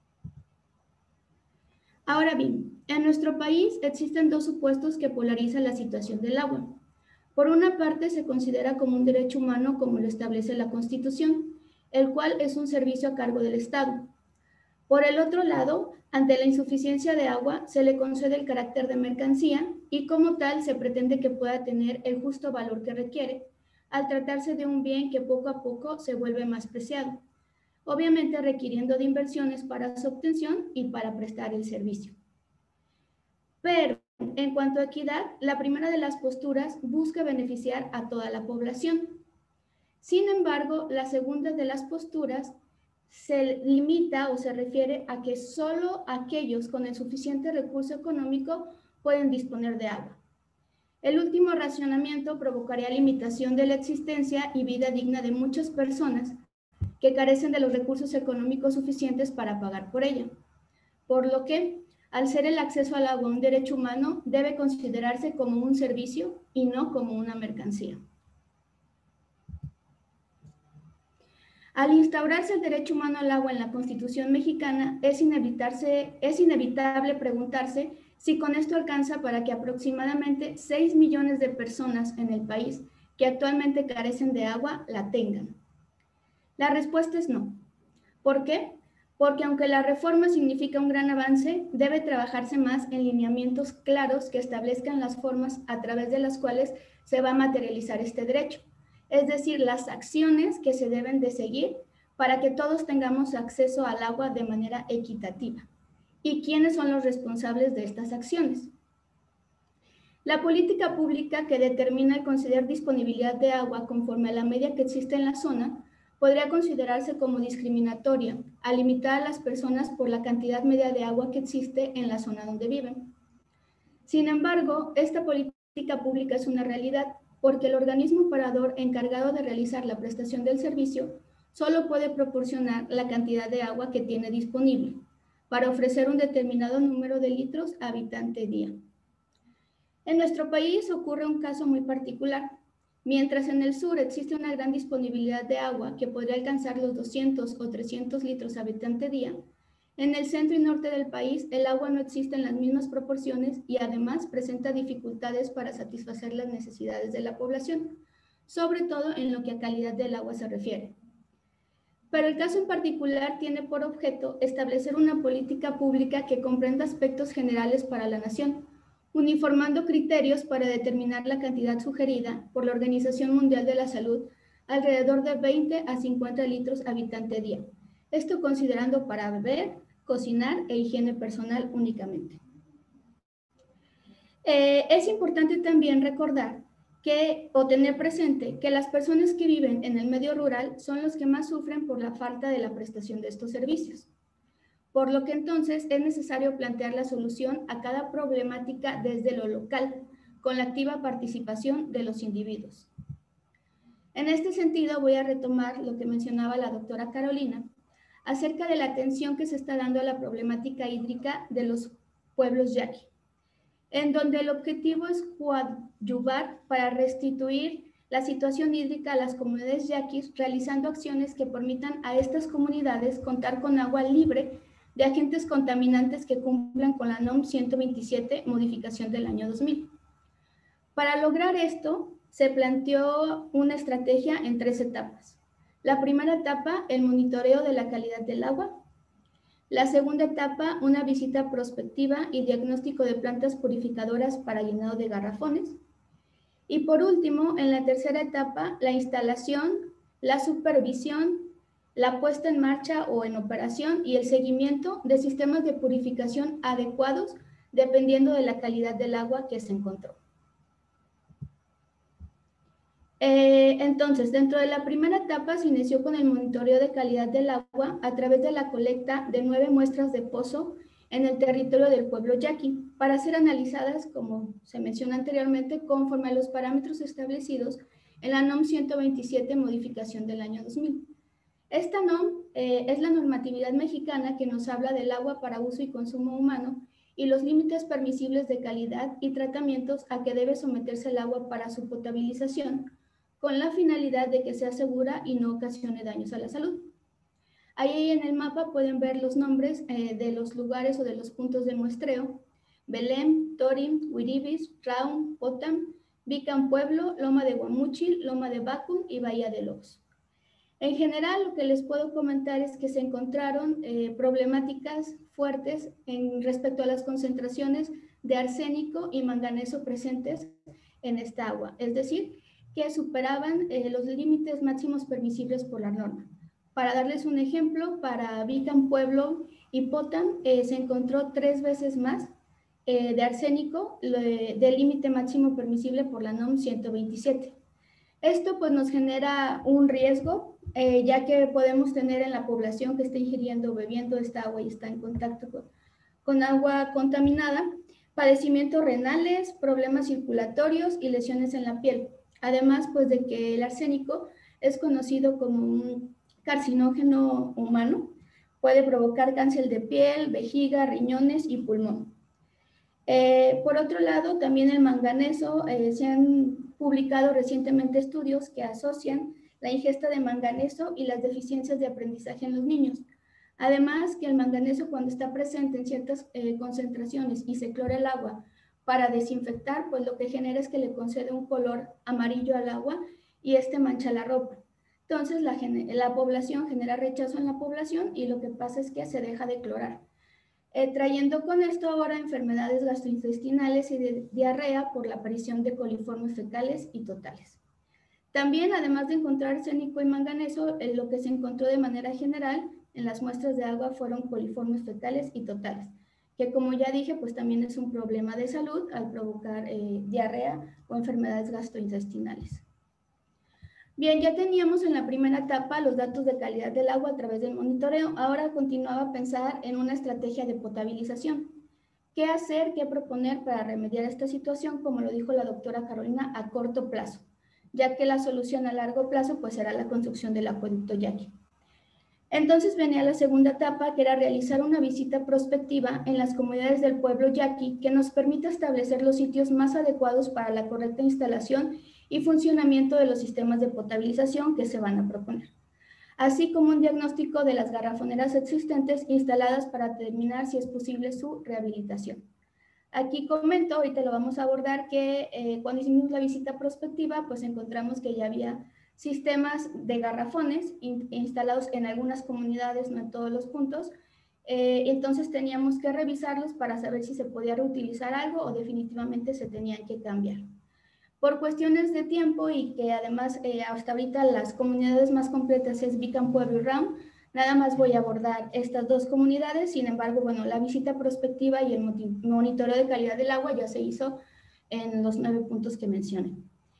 Ahora bien, en nuestro país existen dos supuestos que polarizan la situación del agua. Por una parte, se considera como un derecho humano como lo establece la Constitución, el cual es un servicio a cargo del Estado. Por el otro lado, ante la insuficiencia de agua, se le concede el carácter de mercancía y como tal se pretende que pueda tener el justo valor que requiere, al tratarse de un bien que poco a poco se vuelve más preciado, obviamente requiriendo de inversiones para su obtención y para prestar el servicio. Pero en cuanto a equidad, la primera de las posturas busca beneficiar a toda la población. Sin embargo, la segunda de las posturas se limita o se refiere a que solo aquellos con el suficiente recurso económico pueden disponer de agua. El último racionamiento provocaría limitación de la existencia y vida digna de muchas personas que carecen de los recursos económicos suficientes para pagar por ella. Por lo que, al ser el acceso al agua un derecho humano, debe considerarse como un servicio y no como una mercancía. Al instaurarse el derecho humano al agua en la Constitución mexicana, es, es inevitable preguntarse si con esto alcanza para que aproximadamente seis millones de personas en el país que actualmente carecen de agua la tengan. La respuesta es no. ¿Por qué? Porque aunque la reforma significa un gran avance, debe trabajarse más en lineamientos claros que establezcan las formas a través de las cuales se va a materializar este derecho, es decir, las acciones que se deben de seguir para que todos tengamos acceso al agua de manera equitativa. ¿Y quiénes son los responsables de estas acciones? La política pública que determina y considera disponibilidad de agua conforme a la media que existe en la zona podría considerarse como discriminatoria al limitar a las personas por la cantidad media de agua que existe en la zona donde viven. Sin embargo, esta política pública es una realidad porque el organismo operador encargado de realizar la prestación del servicio solo puede proporcionar la cantidad de agua que tiene disponible para ofrecer un determinado número de litros habitante día. En nuestro país ocurre un caso muy particular. Mientras en el sur existe una gran disponibilidad de agua que podría alcanzar los doscientos o trescientos litros habitante día, en el centro y norte del país el agua no existe en las mismas proporciones y además presenta dificultades para satisfacer las necesidades de la población, sobre todo en lo que a calidad del agua se refiere. Pero el caso en particular tiene por objeto establecer una política pública que comprenda aspectos generales para la nación, uniformando criterios para determinar la cantidad sugerida por la Organización Mundial de la Salud alrededor de veinte a cincuenta litros habitante día. Esto considerando para beber, cocinar e higiene personal únicamente. Eh, es importante también recordar que, o tener presente que las personas que viven en el medio rural son los que más sufren por la falta de la prestación de estos servicios. Por lo que entonces es necesario plantear la solución a cada problemática desde lo local, con la activa participación de los individuos. En este sentido, voy a retomar lo que mencionaba la doctora Carolina acerca de la atención que se está dando a la problemática hídrica de los pueblos yaqui, en donde el objetivo es coadyuvar para restituir la situación hídrica a las comunidades yaquis, realizando acciones que permitan a estas comunidades contar con agua libre de agentes contaminantes que cumplan con la NOM ciento veintisiete, modificación del año dos mil. Para lograr esto, se planteó una estrategia en tres etapas. La primera etapa, el monitoreo de la calidad del agua. La segunda etapa, una visita prospectiva y diagnóstico de plantas purificadoras para llenado de garrafones. Y por último, en la tercera etapa, la instalación, la supervisión, la puesta en marcha o en operación y el seguimiento de sistemas de purificación adecuados dependiendo de la calidad del agua que se encontró. Eh, entonces, dentro de la primera etapa se inició con el monitoreo de calidad del agua a través de la colecta de nueve muestras de pozo en el territorio del pueblo yaqui para ser analizadas, como se menciona anteriormente, conforme a los parámetros establecidos en la NOM ciento veintisiete, modificación del año dos mil. Esta NOM eh, es la normatividad mexicana que nos habla del agua para uso y consumo humano y los límites permisibles de calidad y tratamientos a que debe someterse el agua para su potabilización, con la finalidad de que sea segura y no ocasione daños a la salud. Ahí en el mapa pueden ver los nombres eh, de los lugares o de los puntos de muestreo: Belém, Torim, Huiribis, Raum, Potam, Vicán Pueblo, Loma de Guamúchil, Loma de Bacum y Bahía de Lobos. En general, lo que les puedo comentar es que se encontraron eh, problemáticas fuertes en respecto a las concentraciones de arsénico y manganeso presentes en esta agua, es decir, que superaban eh, los límites máximos permisibles por la norma. Para darles un ejemplo, para Vicán Pueblo y Potam eh, se encontró tres veces más eh, de arsénico le, del límite máximo permisible por la NOM ciento veintisiete. Esto pues nos genera un riesgo, eh, ya que podemos tener en la población que está ingiriendo o bebiendo esta agua y está en contacto con, con agua contaminada, padecimientos renales, problemas circulatorios y lesiones en la piel. Además, pues de que el arsénico es conocido como un carcinógeno humano, puede provocar cáncer de piel, vejiga, riñones y pulmón. Eh, por otro lado, también el manganeso, eh, se han publicado recientemente estudios que asocian la ingesta de manganeso y las deficiencias de aprendizaje en los niños. Además, que el manganeso cuando está presente en ciertas eh, concentraciones y se clora el agua para desinfectar, pues lo que genera es que le concede un color amarillo al agua y este mancha la ropa. Entonces, la, la población genera rechazo en la población y lo que pasa es que se deja de clorar. Eh, trayendo con esto ahora enfermedades gastrointestinales y de diarrea por la aparición de coliformes fecales y totales. También, además de encontrar arsénico y manganeso, eh, lo que se encontró de manera general en las muestras de agua fueron coliformes fecales y totales, que como ya dije, pues también es un problema de salud al provocar eh, diarrea o enfermedades gastrointestinales. Bien, ya teníamos en la primera etapa los datos de calidad del agua a través del monitoreo. Ahora continuaba a pensar en una estrategia de potabilización. ¿Qué hacer, qué proponer para remediar esta situación, como lo dijo la doctora Carolina, a corto plazo? Ya que la solución a largo plazo pues será la construcción del acueducto Yaqui. Entonces venía la segunda etapa, que era realizar una visita prospectiva en las comunidades del pueblo Yaqui que nos permita establecer los sitios más adecuados para la correcta instalación y funcionamiento de los sistemas de potabilización que se van a proponer, así como un diagnóstico de las garrafoneras existentes instaladas para determinar si es posible su rehabilitación. Aquí comento, ahorita lo vamos a abordar, que eh, cuando hicimos la visita prospectiva, pues encontramos que ya había sistemas de garrafones in, instalados en algunas comunidades, no en todos los puntos. Eh, entonces teníamos que revisarlos para saber si se podía reutilizar algo o definitivamente se tenían que cambiar. Por cuestiones de tiempo y que además eh, hasta ahorita las comunidades más completas es Vicán, Pueblo y Ram, nada más voy a abordar estas dos comunidades. Sin embargo, bueno, la visita prospectiva y el monitoreo de calidad del agua ya se hizo en los nueve puntos que mencioné.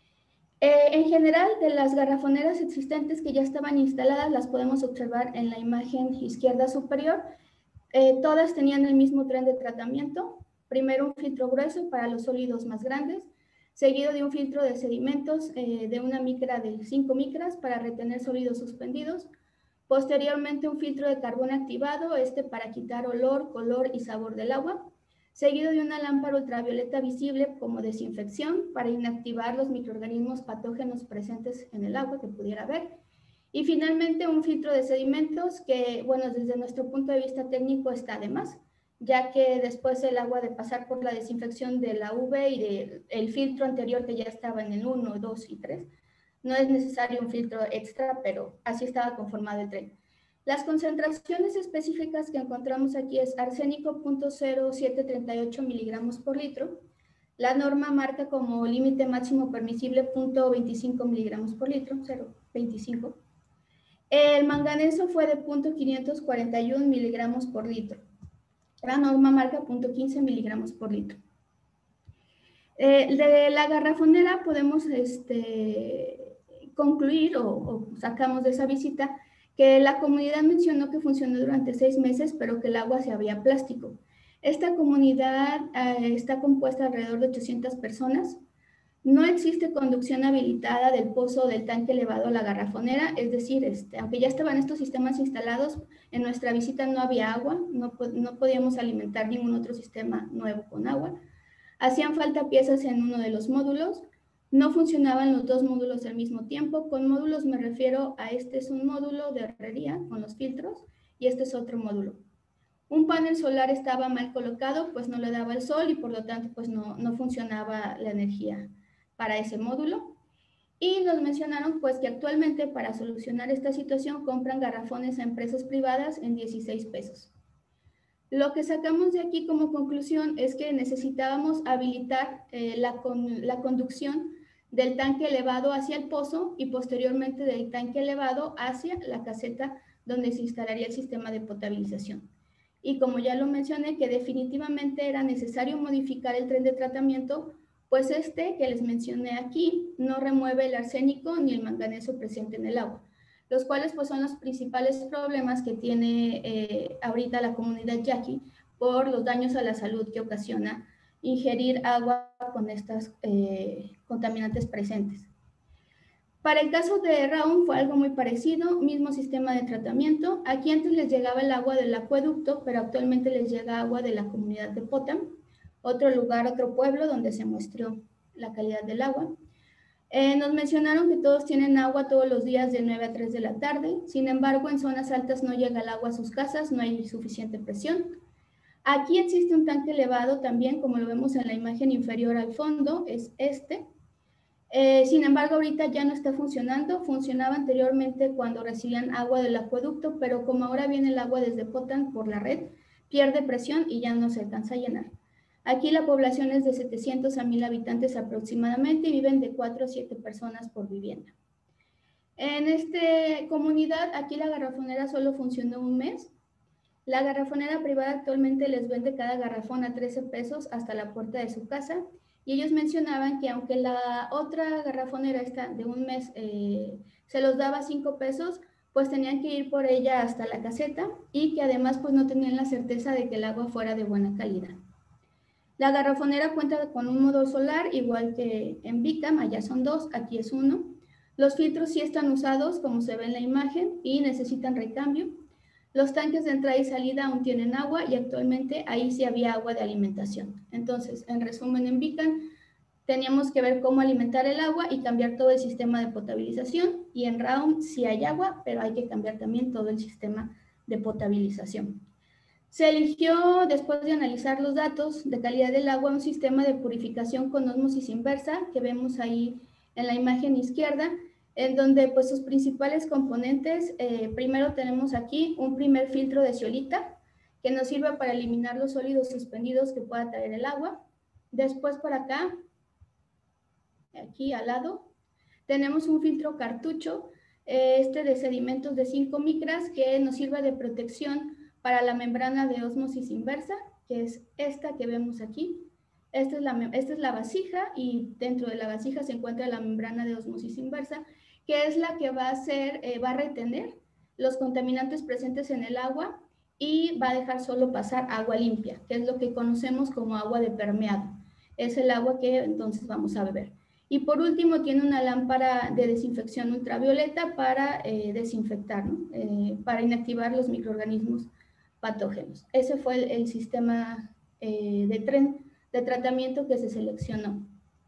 Eh, en general, de las garrafoneras existentes que ya estaban instaladas, las podemos observar en la imagen izquierda superior. Eh, todas tenían el mismo tren de tratamiento. Primero un filtro grueso para los sólidos más grandes, seguido de un filtro de sedimentos eh, de una micra de cinco micras para retener sólidos suspendidos. Posteriormente un filtro de carbón activado, este para quitar olor, color y sabor del agua, seguido de una lámpara ultravioleta visible como desinfección para inactivar los microorganismos patógenos presentes en el agua que pudiera haber. Y finalmente un filtro de sedimentos que, bueno, desde nuestro punto de vista técnico está de más, ya que después el agua de pasar por la desinfección de la U V y del filtro anterior que ya estaba en el uno, dos y tres, no es necesario un filtro extra, pero así estaba conformado el tren. Las concentraciones específicas que encontramos aquí es arsénico cero punto cero siete tres ocho miligramos por litro. La norma marca como límite máximo permisible cero punto veinticinco miligramos por litro, cero punto veinticinco. El manganeso fue de cero punto quinientos cuarenta y uno miligramos por litro. La norma marca cero punto quince miligramos por litro. Eh, de la garrafonera podemos este, concluir o, o sacamos de esa visita que la comunidad mencionó que funcionó durante seis meses, pero que el agua se había plástico. Esta comunidad eh, está compuesta alrededor de ochocientas personas. No existe conducción habilitada del pozo o del tanque elevado a la garrafonera, es decir, este, aunque ya estaban estos sistemas instalados, en nuestra visita no había agua, no, no podíamos alimentar ningún otro sistema nuevo con agua. Hacían falta piezas en uno de los módulos, no funcionaban los dos módulos al mismo tiempo. Con módulos me refiero a este es un módulo de herrería con los filtros y este es otro módulo. Un panel solar estaba mal colocado, pues no le daba el sol y por lo tanto pues no, no funcionaba la energía para ese módulo. Y nos mencionaron pues que actualmente para solucionar esta situación compran garrafones a empresas privadas en dieciséis pesos. Lo que sacamos de aquí como conclusión es que necesitábamos habilitar eh, la, con, la conducción del tanque elevado hacia el pozo y posteriormente del tanque elevado hacia la caseta donde se instalaría el sistema de potabilización. y como ya lo mencioné, que definitivamente era necesario modificar el tren de tratamiento, pues este que les mencioné aquí no remueve el arsénico ni el manganeso presente en el agua, los cuales pues son los principales problemas que tiene eh, ahorita la comunidad yaqui por los daños a la salud que ocasiona ingerir agua con estas eh, contaminantes presentes. Para el caso de Raum fue algo muy parecido, mismo sistema de tratamiento. Aquí antes les llegaba el agua del acueducto, pero actualmente les llega agua de la comunidad de Potam, otro lugar, otro pueblo donde se muestró la calidad del agua. Eh, nos mencionaron que todos tienen agua todos los días de nueve a tres de la tarde, sin embargo en zonas altas no llega el agua a sus casas, no hay suficiente presión. Aquí existe un tanque elevado también, como lo vemos en la imagen inferior al fondo, es este. Eh, sin embargo, ahorita ya no está funcionando. Funcionaba anteriormente cuando recibían agua del acueducto, pero como ahora viene el agua desde Potan por la red, pierde presión y ya no se alcanza a llenar. Aquí la población es de setecientos a mil habitantes aproximadamente y viven de cuatro a siete personas por vivienda. En esta comunidad, aquí la garrafonera solo funcionó un mes. La garrafonera privada actualmente les vende cada garrafón a trece pesos hasta la puerta de su casa. Y ellos mencionaban que aunque la otra garrafonera esta de un mes eh, se los daba cinco pesos, pues tenían que ir por ella hasta la caseta y que además pues no tenían la certeza de que el agua fuera de buena calidad. La garrafonera cuenta con un motor solar, igual que en Bicam, allá son dos, aquí es uno. Los filtros sí están usados, como se ve en la imagen, y necesitan recambio. Los tanques de entrada y salida aún tienen agua y actualmente ahí sí había agua de alimentación. Entonces, en resumen, en Bicam teníamos que ver cómo alimentar el agua y cambiar todo el sistema de potabilización, y en Raum sí hay agua, pero hay que cambiar también todo el sistema de potabilización. Se eligió, después de analizar los datos de calidad del agua, un sistema de purificación con ósmosis inversa, que vemos ahí en la imagen izquierda, en donde pues sus principales componentes, eh, primero tenemos aquí un primer filtro de zeolita, que nos sirve para eliminar los sólidos suspendidos que pueda traer el agua. Después por acá, aquí al lado, tenemos un filtro cartucho, eh, este de sedimentos de cinco micras, que nos sirve de protección para la membrana de ósmosis inversa, que es esta que vemos aquí. Esta es, la, esta es la vasija y dentro de la vasija se encuentra la membrana de ósmosis inversa, que es la que va a, hacer, eh, va a retener los contaminantes presentes en el agua y va a dejar solo pasar agua limpia, que es lo que conocemos como agua de permeado. Es el agua que entonces vamos a beber. Y por último tiene una lámpara de desinfección ultravioleta para eh, desinfectar, ¿no? eh, para inactivar los microorganismos patógenos. Ese fue el, el sistema eh, de tren de tratamiento que se seleccionó.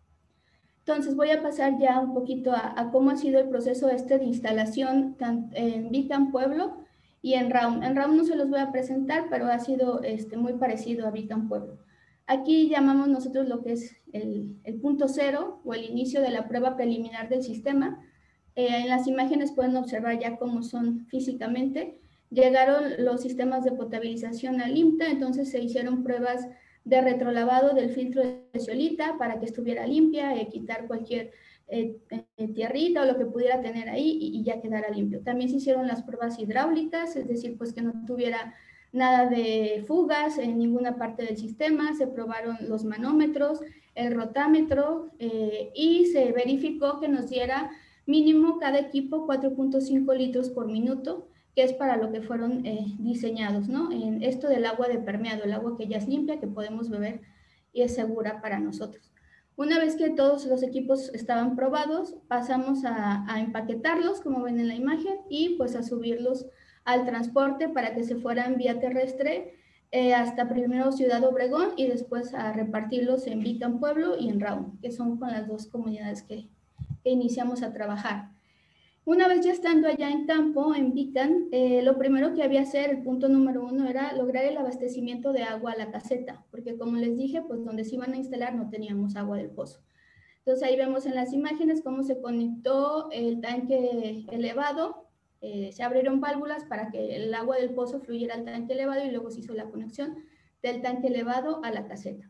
Entonces voy a pasar ya un poquito a, a cómo ha sido el proceso este de instalación tan, en Bicam Pueblo y en Raum. En Raum no se los voy a presentar, pero ha sido este, muy parecido a Bicam Pueblo. Aquí llamamos nosotros lo que es el, el punto cero o el inicio de la prueba preliminar del sistema. Eh, en las imágenes pueden observar ya cómo son físicamente. Llegaron los sistemas de potabilización al IMTA, entonces se hicieron pruebas de retrolavado del filtro de zeolita para que estuviera limpia, eh, quitar cualquier eh, eh, tierrita o lo que pudiera tener ahí y, y ya quedara limpio. También se hicieron las pruebas hidráulicas, es decir, pues que no tuviera nada de fugas en ninguna parte del sistema. Se probaron los manómetros, el rotámetro eh, y se verificó que nos diera mínimo cada equipo cuatro punto cinco litros por minuto, que es para lo que fueron eh, diseñados, ¿no? En esto del agua de permeado, el agua que ya es limpia, que podemos beber y es segura para nosotros. Una vez que todos los equipos estaban probados, pasamos a, a empaquetarlos, como ven en la imagen, y pues a subirlos al transporte para que se fueran vía terrestre eh, hasta primero Ciudad Obregón y después a repartirlos en Bicam Pueblo y en Raum, que son con las dos comunidades que, que iniciamos a trabajar. Una vez ya estando allá en campo, en Bicam, eh, lo primero que había que hacer, el punto número uno, era lograr el abastecimiento de agua a la caseta, porque como les dije, pues donde se iban a instalar no teníamos agua del pozo. Entonces ahí vemos en las imágenes cómo se conectó el tanque elevado, eh, se abrieron válvulas para que el agua del pozo fluyera al tanque elevado y luego se hizo la conexión del tanque elevado a la caseta.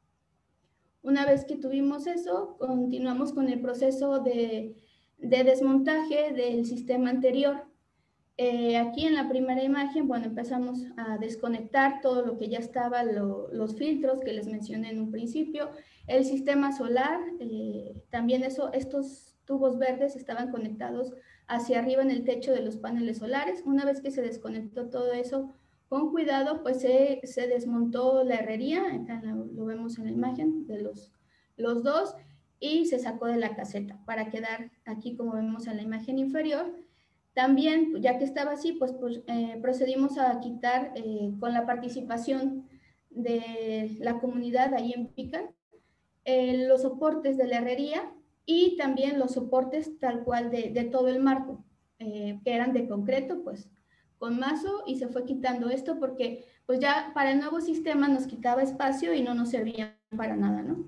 Una vez que tuvimos eso, continuamos con el proceso de, de desmontaje del sistema anterior. Eh, aquí en la primera imagen, bueno, empezamos a desconectar todo lo que ya estaba, lo, los filtros que les mencioné en un principio, el sistema solar, eh, también eso, estos tubos verdes estaban conectados hacia arriba en el techo de los paneles solares. Una vez que se desconectó todo eso, con cuidado, pues se, se desmontó la herrería, acá lo, lo vemos en la imagen de los, los dos, y se sacó de la caseta para quedar aquí como vemos en la imagen inferior. También, ya que estaba así, pues, pues eh, procedimos a quitar eh, con la participación de la comunidad ahí en Pica eh, los soportes de la herrería y también los soportes tal cual de, de todo el marco, eh, que eran de concreto, pues con mazo, y se fue quitando esto porque pues ya para el nuevo sistema nos quitaba espacio y no nos servía para nada, ¿no?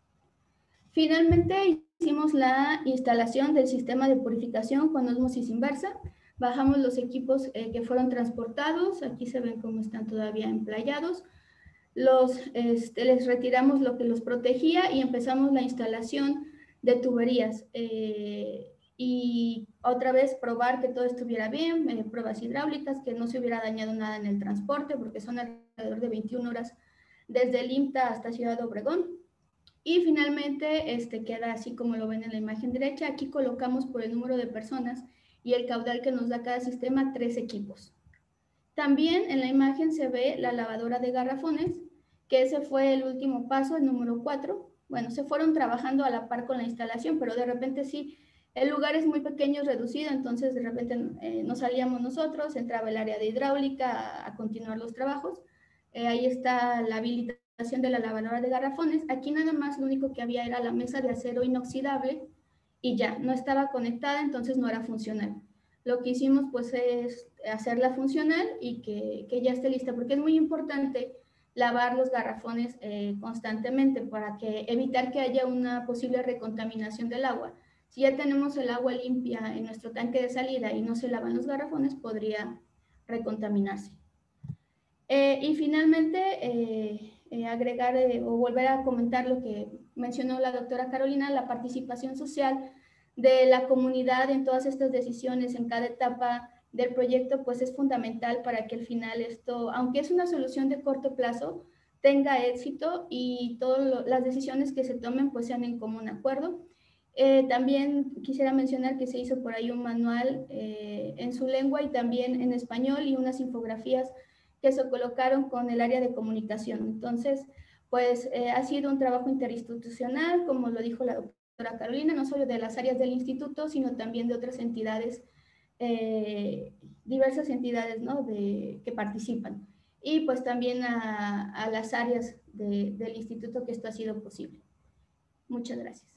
Finalmente hicimos la instalación del sistema de purificación con ósmosis inversa. Bajamos los equipos eh, que fueron transportados, aquí se ven cómo están todavía emplayados. Los, este, les retiramos lo que los protegía y empezamos la instalación de tuberías. Eh, y otra vez probar que todo estuviera bien, eh, pruebas hidráulicas, que no se hubiera dañado nada en el transporte, porque son alrededor de veintiuna horas desde el IMTA hasta Ciudad Obregón. Y finalmente este, queda así como lo ven en la imagen derecha. Aquí colocamos por el número de personas y el caudal que nos da cada sistema tres equipos. También en la imagen se ve la lavadora de garrafones, que ese fue el último paso, el número cuatro. Bueno, se fueron trabajando a la par con la instalación, pero de repente sí, el lugar es muy pequeño, reducido, entonces de repente eh, nos salíamos nosotros, entraba el área de hidráulica a, a continuar los trabajos. Eh, ahí está la habilitación de la lavadora de garrafones. Aquí nada más lo único que había era la mesa de acero inoxidable y ya, no estaba conectada, entonces no era funcional. Lo que hicimos pues es hacerla funcional y que, que ya esté lista, porque es muy importante lavar los garrafones eh, constantemente para que, evitar que haya una posible recontaminación del agua. Si ya tenemos el agua limpia en nuestro tanque de salida y no se lavan los garrafones, podría recontaminarse. Eh, y finalmente, eh, eh, agregar eh, o volver a comentar lo que mencionó la doctora Carolina, la participación social de la comunidad en todas estas decisiones, en cada etapa del proyecto, pues es fundamental para que al final esto, aunque es una solución de corto plazo, tenga éxito y todas las decisiones que se tomen pues sean en común acuerdo. Eh, también quisiera mencionar que se hizo por ahí un manual eh, en su lengua y también en español y unas infografías que se colocaron con el área de comunicación. Entonces, pues eh, ha sido un trabajo interinstitucional, como lo dijo la doctora Carolina, no solo de las áreas del instituto, sino también de otras entidades, eh, diversas entidades, ¿no?, de, que participan. Y pues también a, a las áreas de, del instituto que esto ha sido posible. Muchas gracias.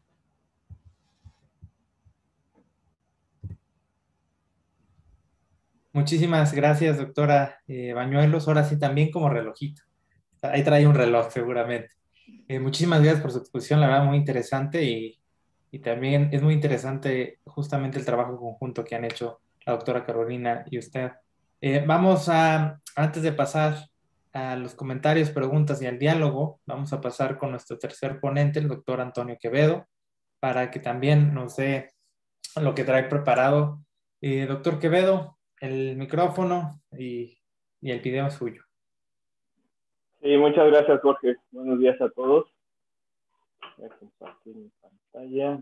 Muchísimas gracias, doctora eh, Bañuelos. Ahora sí, también como relojito. Ahí trae un reloj, seguramente. Eh, muchísimas gracias por su exposición, la verdad, muy interesante. Y, y también es muy interesante justamente el trabajo conjunto que han hecho la doctora Carolina y usted. Eh, vamos a, antes de pasar a los comentarios, preguntas y al diálogo, vamos a pasar con nuestro tercer ponente, el doctor Antonio Quevedo, para que también nos dé lo que trae preparado. Eh, doctor Quevedo, el micrófono y, y el video es suyo. Sí, muchas gracias, Jorge. Buenos días a todos. Voy a compartir mi pantalla.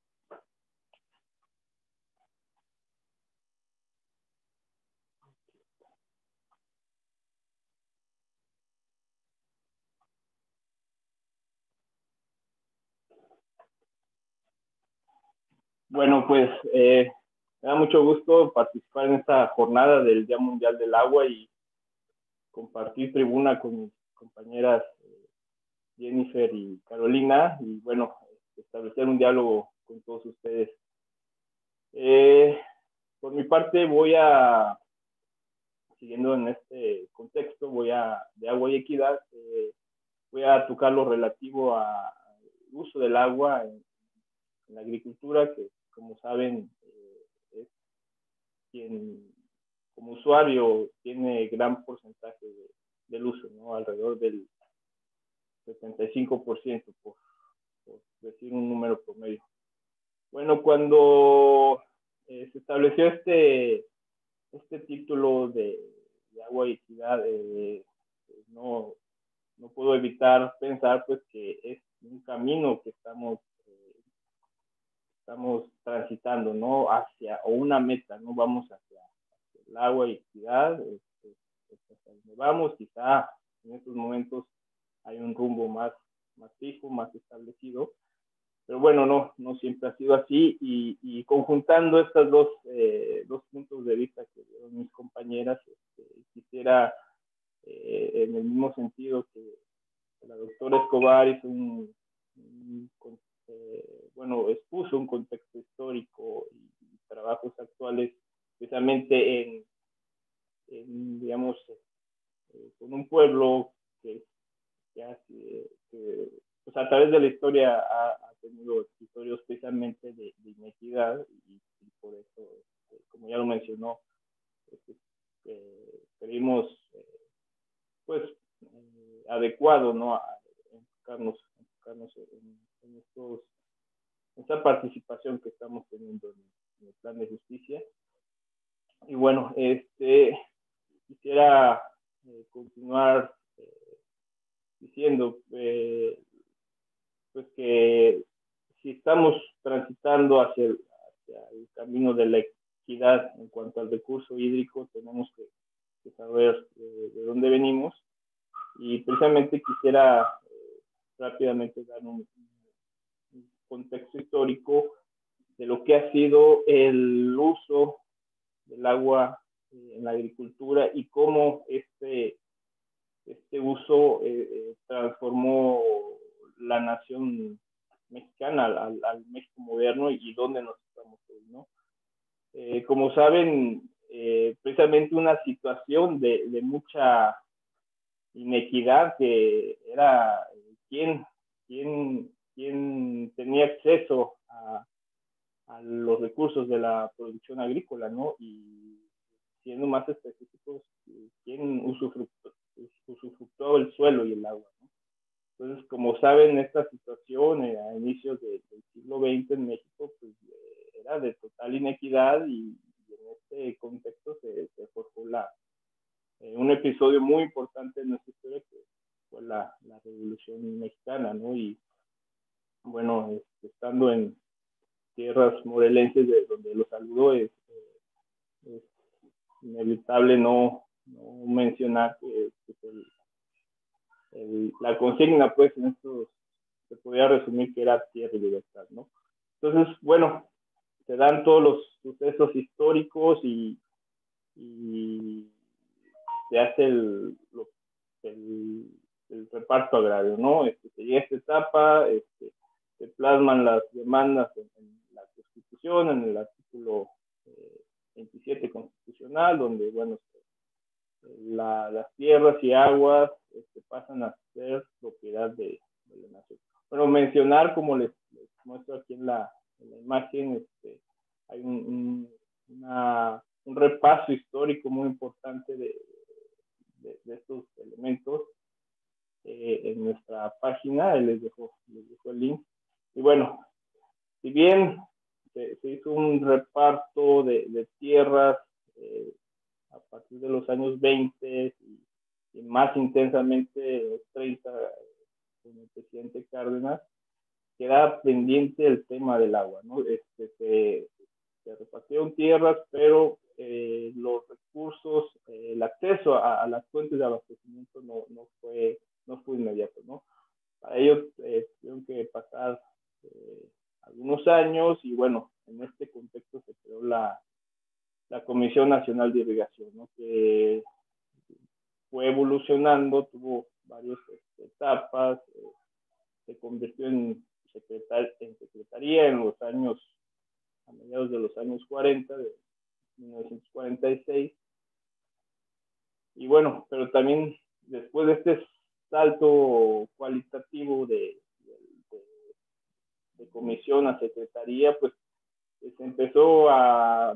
Bueno, pues eh, me da mucho gusto participar en esta jornada del Día Mundial del Agua y compartir tribuna con mis compañeras eh, Jennifer y Carolina, y bueno, establecer un diálogo con todos ustedes. Eh, por mi parte voy a, siguiendo en este contexto, voy a, de agua y equidad, eh, voy a tocar lo relativo al uso del agua en, en la agricultura, que como saben eh, es quien como usuario tiene gran porcentaje de, del uso, ¿no? Alrededor del setenta y cinco por ciento, por, por decir un número promedio. Bueno, cuando eh, se estableció este, este título de, de agua y equidad, eh, no, no puedo evitar pensar pues que es un camino que estamos, eh, estamos transitando, ¿no? Hacia, o una meta, ¿no? Vamos hacia, hacia el agua y equidad, este, hacia donde vamos, quizá en estos momentos hay un rumbo más, más fijo, más establecido, pero bueno, no, no siempre ha sido así, y, y conjuntando estos dos, eh, dos puntos de vista que dieron mis compañeras, este, quisiera, eh, en el mismo sentido que la doctora Escobar hizo un, un eh, bueno, expuso un contexto histórico y, y trabajos actuales, precisamente en, en digamos, eh, con un pueblo que, que, hace, que pues a través de la historia ha, ha tenido episodios precisamente de, de inequidad, y, y por eso, eh, como ya lo mencionó, este, eh, creímos eh, pues eh, adecuado, ¿no? A enfocarnos, enfocarnos en, en, estos, en esta participación que estamos teniendo en, en el plan de justicia. Y bueno, este quisiera eh, continuar eh, diciendo eh, pues que si estamos transitando hacia el, hacia el camino de la equidad en cuanto al recurso hídrico, tenemos que, que saber eh, de dónde venimos, y precisamente quisiera eh, rápidamente dar un, un contexto histórico de lo que ha sido el uso del agua eh, en la agricultura, y cómo este, este uso eh, eh, transformó la nación mexicana al, al, al México moderno, y dónde nos estamos hoy, ¿no? Eh, como saben, eh, precisamente una situación de, de mucha inequidad, que era eh, quién, quién, quién tenía acceso a, a los recursos de la producción agrícola, ¿no? Y siendo más específicos, quién usufructuaba, usufructuaba el suelo y el agua, ¿no? Entonces, como saben, esta situación eh, a inicios de, del siglo veinte en México, pues eh, era de total inequidad, y, y en este contexto se, se forjó la, eh, un episodio muy importante en nuestra historia, que fue la, la Revolución Mexicana, ¿no? Y bueno, este, estando en tierras morelenses, de donde lo saludó, es, es inevitable no, no mencionar que, que el, el, la consigna, pues, en estos se podría resumir que era tierra y libertad, ¿no? Entonces, bueno, se dan todos los sucesos históricos, y, y se hace el, lo, el, el reparto agrario, ¿no? Este, se llega a esta etapa, este, se plasman las demandas en, en la Constitución, en el artículo eh, veintisiete constitucional, donde, bueno, la, las tierras y aguas este, pasan a ser propiedad de, de la nación. Bueno, mencionar, como les, les muestro aquí en la, en la imagen, este, hay un, un, una, un repaso histórico muy importante de, de, de estos elementos eh, en nuestra página. Les dejo, les dejo el link. Y bueno, si bien se, se hizo un reparto de, de tierras eh, a partir de los años veinte, y, y más intensamente en los treinta, con el presidente Cárdenas, queda pendiente el tema del agua, ¿no? Este, se, se repartieron tierras, pero eh, los recursos, eh, el acceso a, a las fuentes de abastecimiento no, no, fue, no fue inmediato, ¿no? Para ello eh, tuvieron que pasar eh, algunos años, y bueno, en este contexto se creó la, la Comisión Nacional de Irrigación, ¿no? Que fue evolucionando, tuvo varias este, etapas, eh, se convirtió en, secretar, en secretaría en los años, a mediados de los años cuarenta, de mil novecientos cuarenta y seis, y bueno, pero también después de este salto cualitativo de, de, de, de comisión a secretaría, pues se empezó a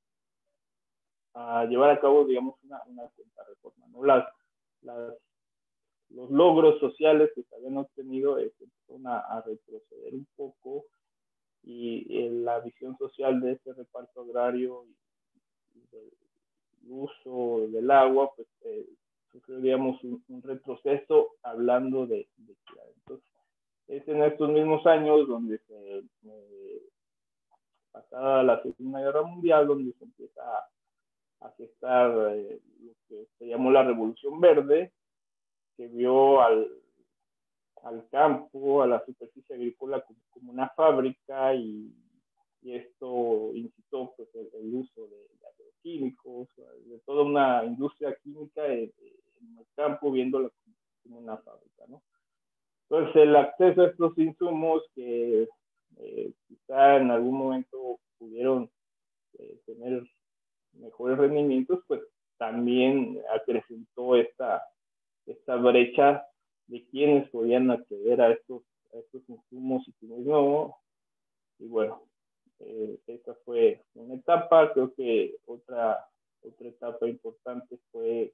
a llevar a cabo, digamos, una, una contrarreforma, ¿no? Las, las, los logros sociales que se habían obtenido eh, empezaron a, a retroceder un poco, y eh, la visión social de este reparto agrario y, y de, uso del agua, pues eh, sufrió, digamos, un, un retroceso hablando de, de equidad. Entonces, es en estos mismos años donde se, eh, pasada la Segunda Guerra Mundial, donde se empieza a, a gestar eh, lo que se llamó la Revolución Verde, que vio al, al campo, a la superficie agrícola como, como una fábrica, y, y esto incitó pues, el, el uso de, de agroquímicos, de toda una industria química en, en el campo, viéndola como, como una fábrica, ¿no? Entonces, el acceso a estos insumos que eh, quizá en algún momento pudieron eh, tener mejores rendimientos, pues también acrecentó esta, esta brecha de quienes podían acceder a estos, a estos insumos y quienes no. Y bueno, eh, esa fue una etapa. Creo que otra, otra etapa importante fue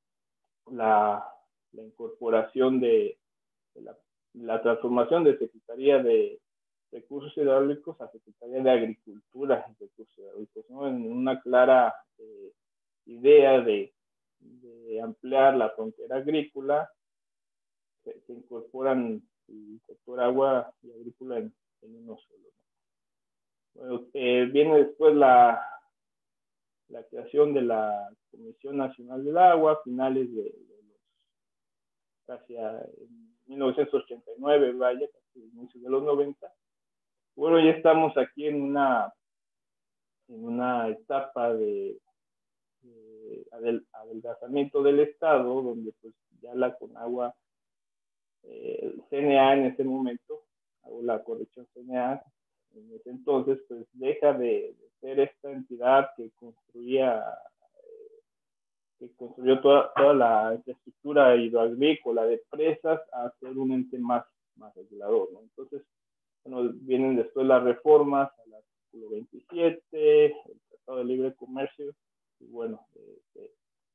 la, la incorporación de, de la, la transformación de Secretaría de Recursos Hidráulicos a Secretaría de Agricultura y Recursos Hidráulicos, ¿no? En una clara eh, idea de, de ampliar la frontera agrícola. Se, se incorporan el sector agua y agrícola en, en uno solo, ¿no? Bueno, eh, viene después la, la creación de la Comisión Nacional del Agua a finales de, de los, casi a, en mil novecientos ochenta y nueve, vaya, casi a inicios de los noventa. Bueno, ya estamos aquí en una, en una etapa de, de adel, adelgazamiento del Estado, donde pues ya la Conagua, eh, el C N A en ese momento, hago la corrección, C N A, en ese entonces, pues deja de, de ser esta entidad que construía, eh, que construyó toda, toda la infraestructura hidroagrícola de presas, a ser un ente más, más regulador, ¿no? Entonces, bueno, vienen después las reformas al artículo veintisiete, el Tratado de Libre Comercio, y bueno, eh,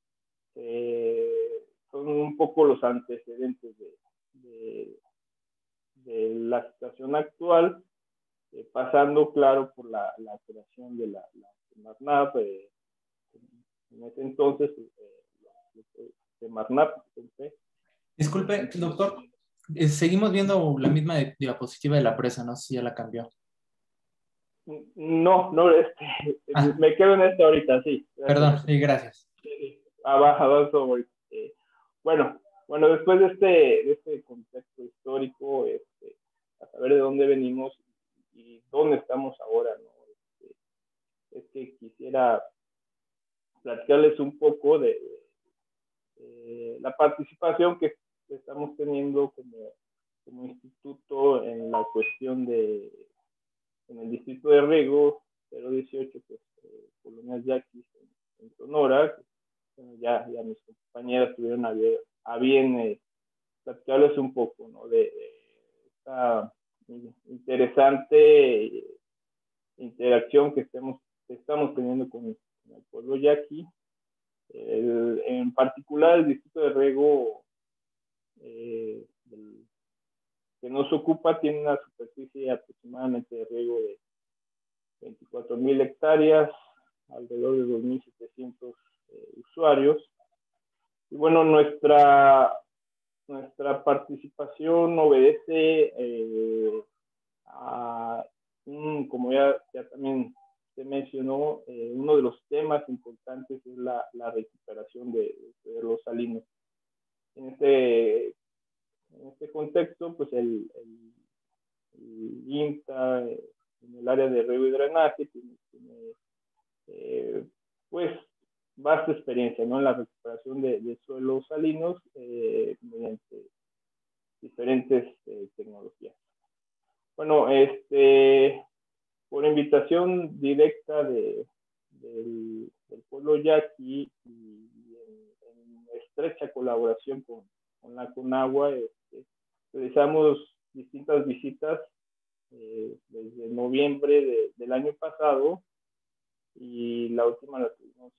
eh, son un poco los antecedentes de, de, de la situación actual, eh, pasando, claro, por la, la creación de la, la Semarnat, eh, en ese entonces, eh, Semarnat. Disculpe, doctor, eh, seguimos viendo la misma diapositiva de la presa, no sé si ya la cambió. No, no, este, ah. me quedo en esta ahorita, sí. Gracias. Perdón, sí, gracias. Abajo, abajo. Eh, bueno, bueno, después de este, de este contexto histórico, este, a saber de dónde venimos y dónde estamos ahora, ¿no? Este, es que quisiera platicarles un poco de, de, de la participación que estamos teniendo como, como instituto en la cuestión de, en el distrito de riego cero dieciocho, pues, eh, Colonias Yaquis en, en Sonora. Bueno, ya, ya mis compañeras tuvieron a bien, a bien eh, platicarles un poco, ¿no? De, de esta interesante eh, interacción que, estemos, que estamos teniendo con, con el pueblo yaqui. El, en particular, el distrito de riego eh, del, que nos ocupa tiene una superficie aproximadamente de riego de veinticuatro mil hectáreas, alrededor de dos mil setecientos eh, usuarios. Y bueno, nuestra, nuestra participación obedece eh, a, un, como ya, ya también se mencionó, eh, uno de los temas importantes es la, la recuperación de, de los salinos. En este, en este contexto, pues el, el, el INTA, eh, en el área de riego y drenaje, tiene, tiene eh, pues vasta experiencia, ¿no? En la recuperación de, de suelos salinos eh, mediante diferentes eh, tecnologías. Bueno, este, por invitación directa de, del, del pueblo yaqui y en, en estrecha colaboración con, con la Conagua, este, realizamos distintas visitas eh, desde noviembre de, del año pasado, y la última la tuvimos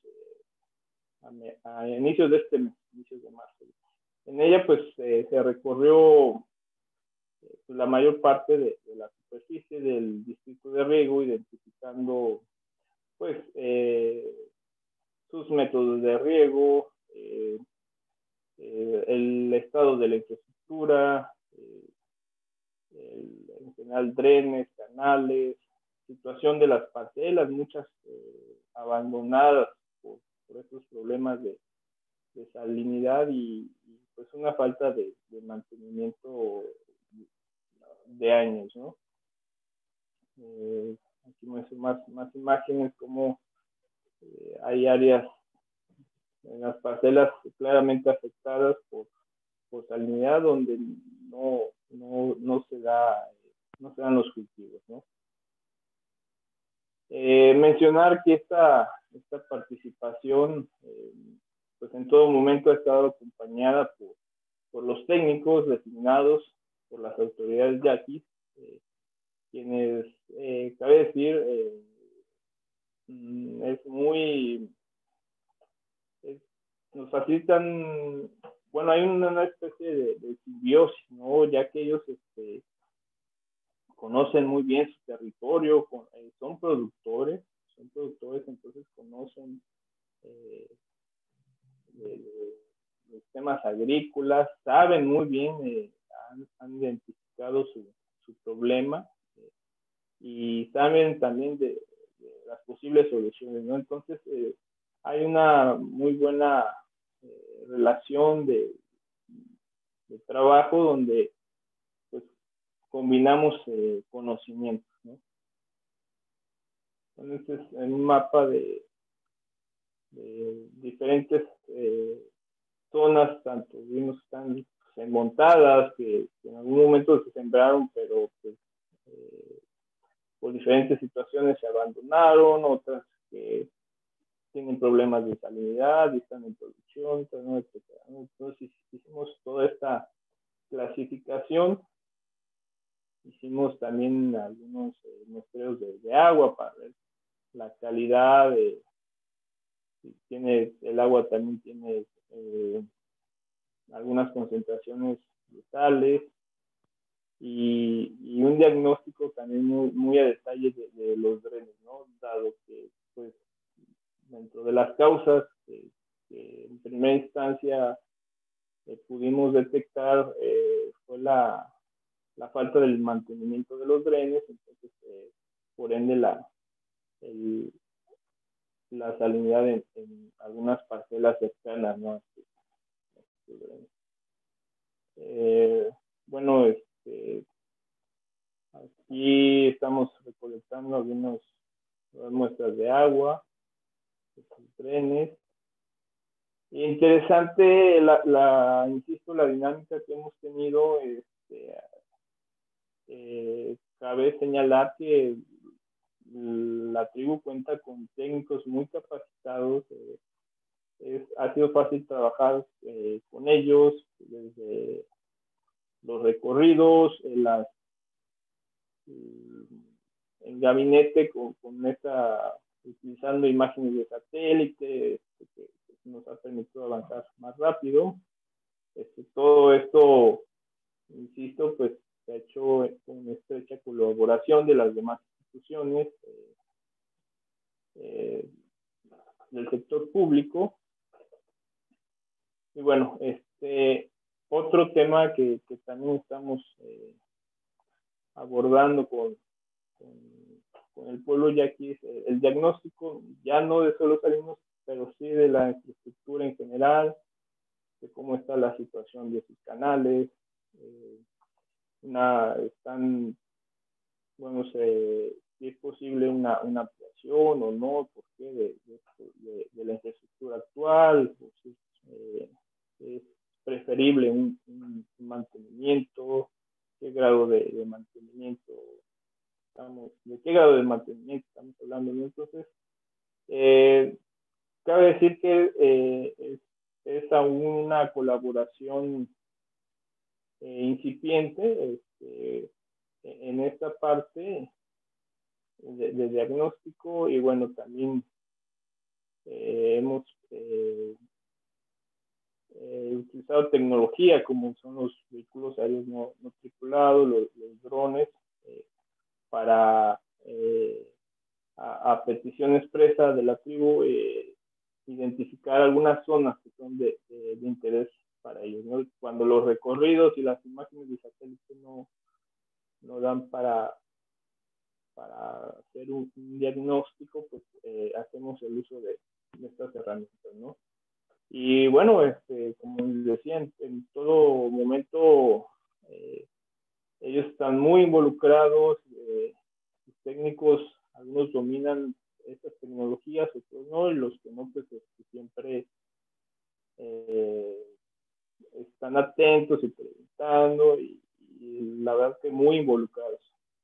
eh, a, a inicios de este mes, inicios de marzo. En ella, pues, eh, se recorrió eh, pues, la mayor parte de, de la superficie del distrito de riego, identificando, pues, eh, sus sus métodos de riego, eh, eh, el estado de la infraestructura, eh, el, en general drenes, canales, situación de las parcelas, muchas eh, abandonadas por, por estos problemas de, de salinidad y, y pues una falta de, de mantenimiento de años, ¿no? Eh, aquí muestro más, más imágenes como eh, hay áreas en las parcelas claramente afectadas por, por salinidad donde no, no, no se da, no se dan los cultivos, ¿no? Eh, mencionar que esta, esta participación eh, pues en todo momento ha estado acompañada por, por los técnicos designados por las autoridades yaquis, eh, quienes, eh, cabe decir, eh, es muy, es, nos facilitan, bueno, hay una, una especie de, de simbiosis, ¿no? Ya que ellos este, conocen muy bien su territorio, con, eh, son productores, son productores, entonces conocen eh, de, de, de temas agrícolas, saben muy bien, eh, han, han identificado su, su problema eh, y saben también de, de, las posibles soluciones, ¿no? Entonces, eh, hay una muy buena eh, relación de, de trabajo donde pues, combinamos eh, conocimientos, ¿no? Entonces, en un mapa de, de diferentes eh, zonas, tanto vimos que están pues, montadas, que, que en algún momento se sembraron, pero pues, eh, por diferentes situaciones se abandonaron, otras que tienen problemas de salinidad y están en producción, ¿no? etcétera. Entonces hicimos toda esta clasificación, hicimos también algunos eh, muestreos de, de agua para ver la calidad de, si tiene, el agua también tiene eh, algunas concentraciones brutales y, y un diagnóstico también muy, muy a detalle de, de los drenes, ¿no? Dado que pues dentro de las causas que, que en primera instancia eh, pudimos detectar eh, fue la, la falta del mantenimiento de los drenes, entonces eh, por ende la, el, la salinidad en, en algunas parcelas cercanas, ¿no? Eh, bueno, este, aquí estamos recolectando algunas muestras de agua, estos drenes. Interesante, la, la, insisto, la dinámica que hemos tenido, este, eh, cabe señalar que la tribu cuenta con técnicos muy capacitados, eh, es, ha sido fácil trabajar eh, con ellos, desde los recorridos, en, las, en gabinete con, con esta, utilizando imágenes de satélite, este, que, que nos ha permitido avanzar más rápido. Este, todo esto, insisto, pues se ha hecho con estrecha colaboración de las demás instituciones eh, eh, del sector público. Y bueno, este otro tema que, que también estamos eh, abordando con, con, con el pueblo yaqui es el, el diagnóstico, ya no de solo salinos, pero sí de la infraestructura en general, de cómo está la situación de sus canales, eh, una, están, bueno, se, si es posible una, una ampliación o no, por qué, de, de, de, de la infraestructura actual, pues, eh, es preferible un, un, un mantenimiento, qué grado de, de mantenimiento estamos, de qué grado de mantenimiento estamos hablando, ¿no? Entonces, eh, cabe decir que eh, es, es aún una colaboración eh, incipiente este, en esta parte de, de diagnóstico y bueno, también eh, hemos eh, eh, utilizado tecnología como son los vehículos aéreos no, no tripulados, los, los drones, eh, para eh, a, a petición expresa de la tribu eh, identificar algunas zonas que son de, de, de interés para ellos, ¿no? Cuando los recorridos y las imágenes de satélite no, no dan para, para hacer un, un diagnóstico, pues eh, hacemos el uso de, de estas herramientas, ¿no? Y bueno, este, como les decía, en, en todo momento eh, ellos están muy involucrados, eh, los técnicos, algunos dominan estas tecnologías, otros no, y los que no, pues este, siempre eh, están atentos y preguntando, y, y la verdad que muy involucrados.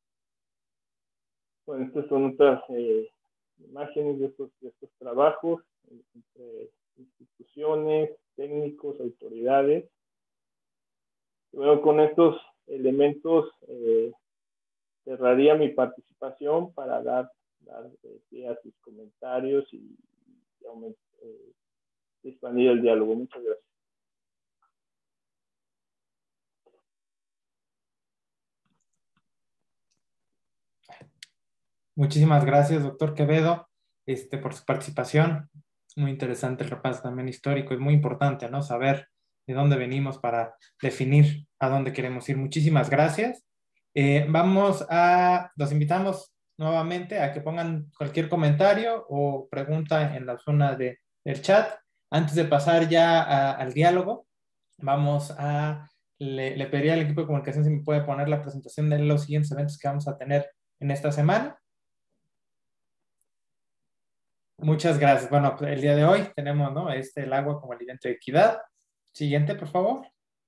Bueno, estas son otras eh, imágenes de estos, de estos trabajos entre instituciones, técnicos, autoridades. Y bueno, con estos elementos eh, cerraría mi participación para dar, dar eh, a sus comentarios y, y aumentar, eh, expandir el diálogo. Muchas gracias. Muchísimas gracias, doctor Quevedo, este, por su participación. Muy interesante el repaso también histórico. Es muy importante, ¿no? Saber de dónde venimos para definir a dónde queremos ir. Muchísimas gracias. Eh, vamos a, los invitamos nuevamente a que pongan cualquier comentario o pregunta en la zona de, del chat. Antes de pasar ya a, al diálogo, vamos a, le, le pediría al equipo de comunicación si me puede poner la presentación de los siguientes eventos que vamos a tener en esta semana. Muchas gracias. Bueno, pues el día de hoy tenemos, ¿no? Este, el agua como alimento de equidad. Siguiente, por favor.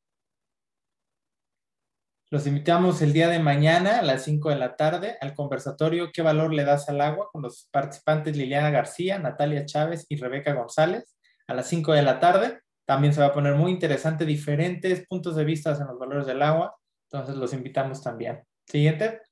Los invitamos el día de mañana a las cinco de la tarde al conversatorio ¿Qué valor le das al agua? Con los participantes Liliana García, Natalia Chávez y Rebeca González a las cinco de la tarde. También se va a poner muy interesante, diferentes puntos de vista en los valores del agua. Entonces los invitamos también. Siguiente.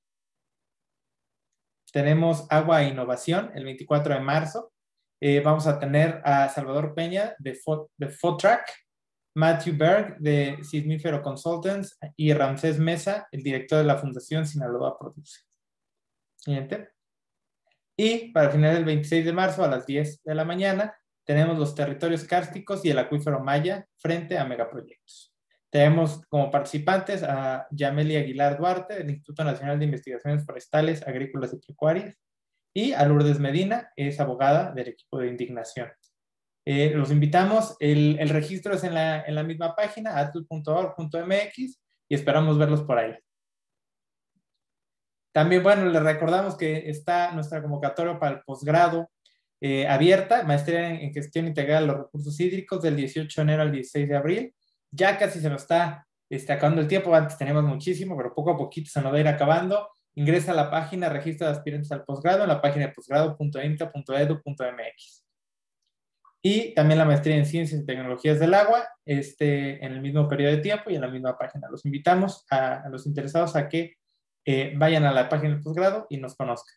Tenemos agua e innovación el veinticuatro de marzo. Eh, vamos a tener a Salvador Peña de, Fo de Fotrack, Matthew Berg de Sismífero Consultants y Ramsés Mesa, el director de la Fundación Sinaloa Produce. Siguiente. Y para el final del veintiséis de marzo a las diez de la mañana tenemos los territorios kársticos y el acuífero Maya frente a megaproyectos. Tenemos como participantes a Yameli Aguilar Duarte del Instituto Nacional de Investigaciones Forestales, Agrícolas y Pecuarias y a Lourdes Medina, es abogada del equipo de indignación. Eh, los invitamos, el, el registro es en la, en la misma página, atul punto org punto m x, y esperamos verlos por ahí. También, bueno, les recordamos que está nuestra convocatoria para el posgrado eh, abierta, maestría en, en gestión integral de los recursos hídricos del dieciocho de enero al dieciséis de abril. Ya casi se nos está este, acabando el tiempo, antes teníamos muchísimo, pero poco a poquito se nos va a ir acabando. Ingresa a la página Registro de Aspirantes al Posgrado en la página de posgrado punto imta punto edu punto m x. Y también la maestría en Ciencias y Tecnologías del Agua este, en el mismo periodo de tiempo y en la misma página. Los invitamos a, a los interesados a que eh, vayan a la página del posgrado y nos conozcan.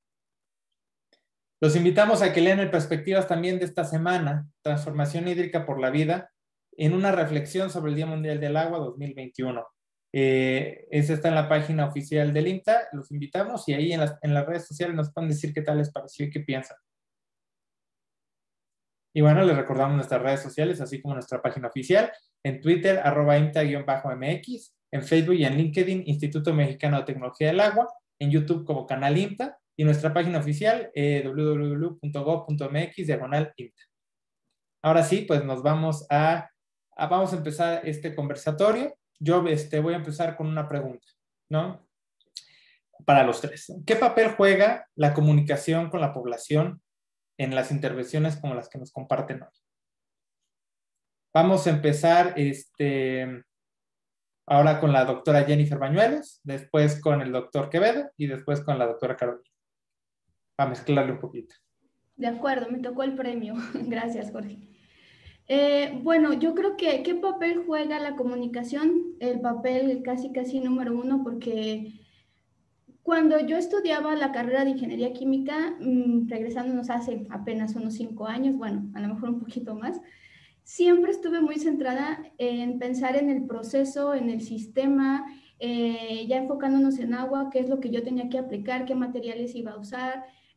Los invitamos a que lean el Perspectivas también de esta semana, Transformación Hídrica por la Vida, en una reflexión sobre el Día Mundial del Agua dos mil veintiuno. Eh, esa está en la página oficial del IMTA, los invitamos y ahí en las, en las redes sociales nos pueden decir qué tal les pareció y qué piensan. Y bueno, les recordamos nuestras redes sociales, así como nuestra página oficial, en Twitter, arroba imta-m x, en Facebook y en LinkedIn, Instituto Mexicano de Tecnología del Agua, en YouTube como Canal IMTA, y nuestra página oficial, eh, w w w punto gob punto m x, diagonal IMTA. Ahora sí, pues nos vamos a, a, vamos a empezar este conversatorio. Yo este, voy a empezar con una pregunta, ¿no? Para los tres. ¿Qué papel juega la comunicación con la población en las intervenciones como las que nos comparten hoy? Vamos a empezar este, ahora con la doctora Jennifer Bañuelos, después con el doctor Quevedo y después con la doctora Carolina. A mezclarle un poquito. De acuerdo, me tocó el premio. Gracias, Jorge. Eh, bueno, yo creo que ¿qué papel juega la comunicación? El papel casi, casi número uno, porque cuando yo estudiaba la carrera de Ingeniería Química, mmm, regresándonos hace apenas unos cinco años, bueno, a lo mejor un poquito más, siempre estuve muy centrada en pensar en el proceso, en el sistema, eh, ya enfocándonos en agua, qué es lo que yo tenía que aplicar, qué materiales iba a usar,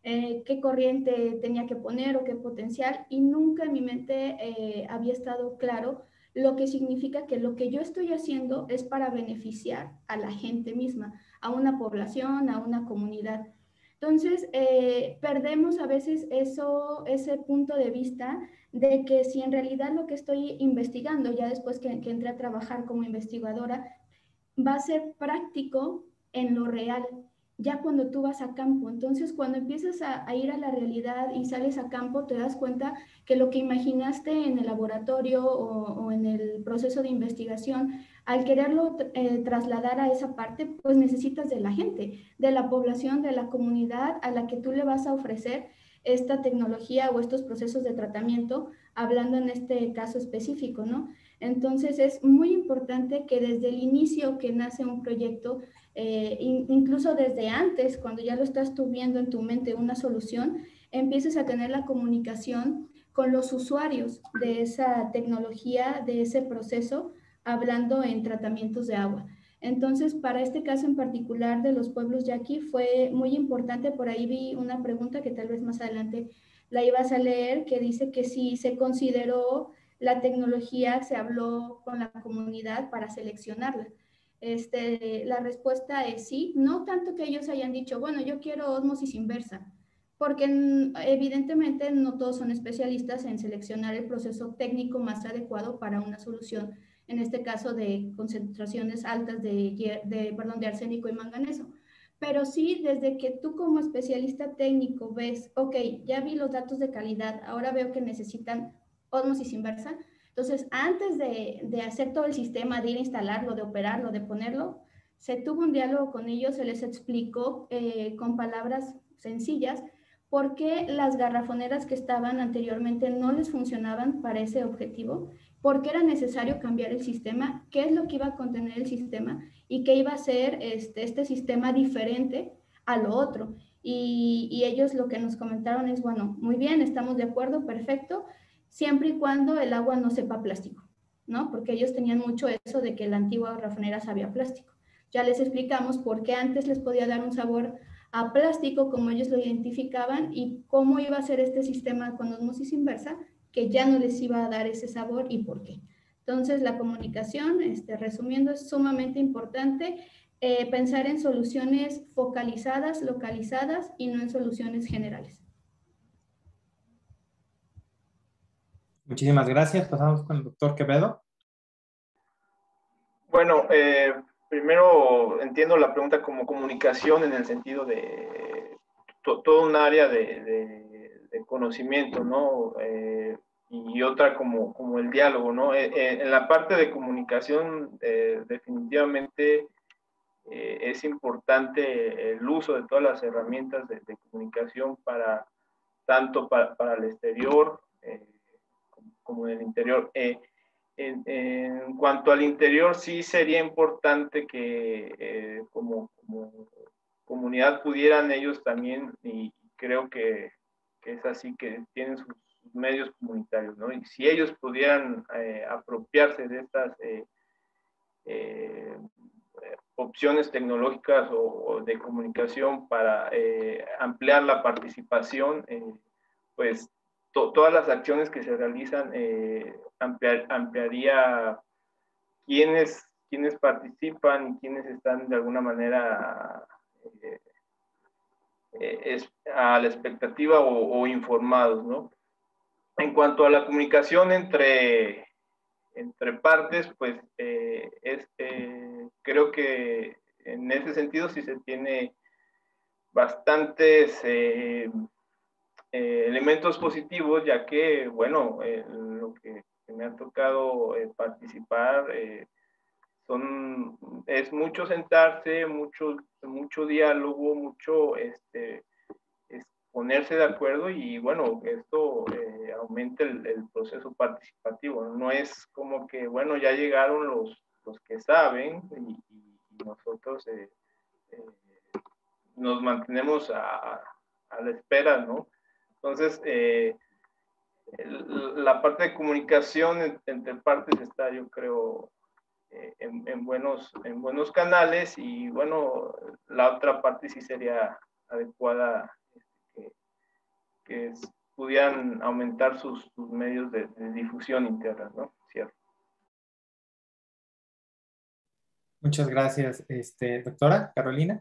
eh, qué corriente tenía que poner o qué potencial, y nunca en mi mente eh, había estado claro lo que significa que lo que yo estoy haciendo es para beneficiar a la gente misma, a una población, a una comunidad. Entonces, eh, perdemos a veces eso, ese punto de vista de que si en realidad lo que estoy investigando, ya después que, que entré a trabajar como investigadora, va a ser práctico en lo real, ya cuando tú vas a campo. Entonces, cuando empiezas a, a ir a la realidad y sales a campo, te das cuenta que lo que imaginaste en el laboratorio o, o en el proceso de investigación, al quererlo eh, trasladar a esa parte, pues necesitas de la gente, de la población, de la comunidad a la que tú le vas a ofrecer esta tecnología o estos procesos de tratamiento, hablando en este caso específico, ¿no? Entonces es muy importante que desde el inicio que nace un proyecto, eh, in, incluso desde antes, cuando ya lo estás tú viendo en tu mente una solución, empieces a tener la comunicación con los usuarios de esa tecnología, de ese proceso, hablando en tratamientos de agua. Entonces, para este caso en particular de los pueblos yaqui fue muy importante. Por ahí vi una pregunta que tal vez más adelante la ibas a leer, que dice que si se consideró la tecnología, se habló con la comunidad para seleccionarla. Este, la respuesta es sí, no tanto que ellos hayan dicho, bueno, yo quiero ósmosis inversa, porque evidentemente no todos son especialistas en seleccionar el proceso técnico más adecuado para una solución, en este caso de concentraciones altas de, de, perdón, de arsénico y manganeso. Pero sí, desde que tú como especialista técnico ves, ok, ya vi los datos de calidad, ahora veo que necesitan ósmosis inversa. Entonces, antes de, de hacer todo el sistema, de ir a instalarlo, de operarlo, de ponerlo, se tuvo un diálogo con ellos, se les explicó eh, con palabras sencillas por qué las garrafoneras que estaban anteriormente no les funcionaban para ese objetivo, por qué era necesario cambiar el sistema, qué es lo que iba a contener el sistema y qué iba a ser este, este sistema diferente a lo otro. Y, y ellos lo que nos comentaron es, bueno, muy bien, estamos de acuerdo, perfecto, siempre y cuando el agua no sepa plástico, ¿no? Porque ellos tenían mucho eso de que la antigua garrafonera sabía plástico. Ya les explicamos por qué antes les podía dar un sabor a plástico, como ellos lo identificaban, y cómo iba a ser este sistema con osmosis inversa, que ya no les iba a dar ese sabor y por qué. Entonces, la comunicación, este, resumiendo, es sumamente importante. Eh, pensar en soluciones focalizadas, localizadas y no en soluciones generales. Muchísimas gracias. Pasamos con el doctor Quevedo. Bueno, eh, primero entiendo la pregunta como comunicación en el sentido de to, todo un área de, de, de conocimiento, ¿no? Eh, y otra como, como el diálogo, ¿no? Eh, eh, en la parte de comunicación, eh, definitivamente eh, es importante el uso de todas las herramientas de, de comunicación para tanto para, para el exterior eh, como, como en el interior. Eh, En, en cuanto al interior, sí sería importante que eh, como, como comunidad pudieran ellos también, y creo que, que es así, que tienen sus, sus medios comunitarios, ¿no? Y si ellos pudieran eh, apropiarse de estas eh, eh, opciones tecnológicas o, o de comunicación para eh, ampliar la participación, eh, pues to, todas las acciones que se realizan eh, ampliar, ampliaría quiénes, quiénes participan y quiénes están de alguna manera eh, eh, es, a la expectativa o, o informados, ¿no? En cuanto a la comunicación entre, entre partes, pues eh, es, eh, creo que en ese sentido sí se tiene bastantes eh, eh, elementos positivos, ya que, bueno, eh, lo que, que, me ha tocado eh, participar eh, son, es mucho sentarse, mucho, mucho diálogo, mucho este, es ponerse de acuerdo y bueno, esto eh, aumenta el, el proceso participativo. No es como que, bueno, ya llegaron los, los que saben y, y nosotros eh, eh, nos mantenemos a, a la espera, ¿no? Entonces, eh, el, la parte de comunicación entre partes está, yo creo, eh, en, en, buenos, en buenos canales y, bueno, la otra parte sí sería adecuada que, que pudieran aumentar sus, sus medios de, de difusión interna, ¿no? Cierto. Muchas gracias, este, doctora Carolina.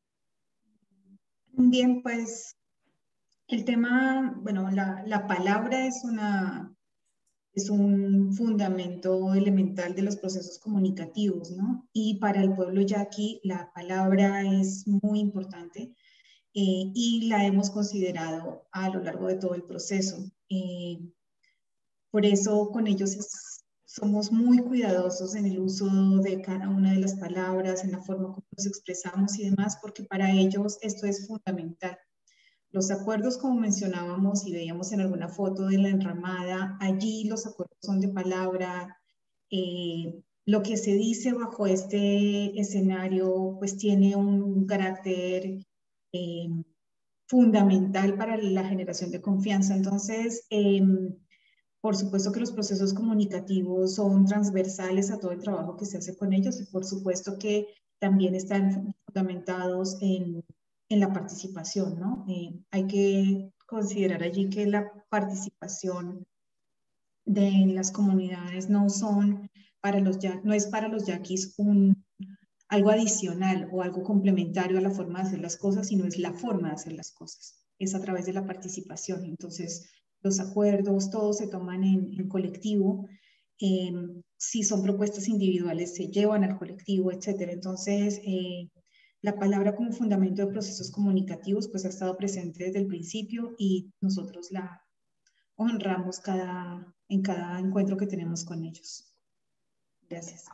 Bien, pues el tema, bueno, la, la palabra es una, es un fundamento elemental de los procesos comunicativos, ¿no? Y para el pueblo yaqui la palabra es muy importante eh, y la hemos considerado a lo largo de todo el proceso. Eh, por eso con ellos es, somos muy cuidadosos en el uso de cada una de las palabras, en la forma como nos expresamos y demás, porque para ellos esto es fundamental. Los acuerdos, como mencionábamos y veíamos en alguna foto de la enramada, allí los acuerdos son de palabra. Eh, lo que se dice bajo este escenario, pues tiene un carácter eh, fundamental para la generación de confianza. Entonces, eh, por supuesto que los procesos comunicativos son transversales a todo el trabajo que se hace con ellos y por supuesto que también están fundamentados en en la participación, ¿no? Eh, hay que considerar allí que la participación de las comunidades no son para los no es para los yaquis un, algo adicional o algo complementario a la forma de hacer las cosas, sino es la forma de hacer las cosas. Es a través de la participación. Entonces, los acuerdos, todos se toman en, en colectivo. Eh, si son propuestas individuales, se llevan al colectivo, etcétera. Entonces, eh, la palabra como fundamento de procesos comunicativos pues ha estado presente desde el principio y nosotros la honramos cada, en cada encuentro que tenemos con ellos. Gracias.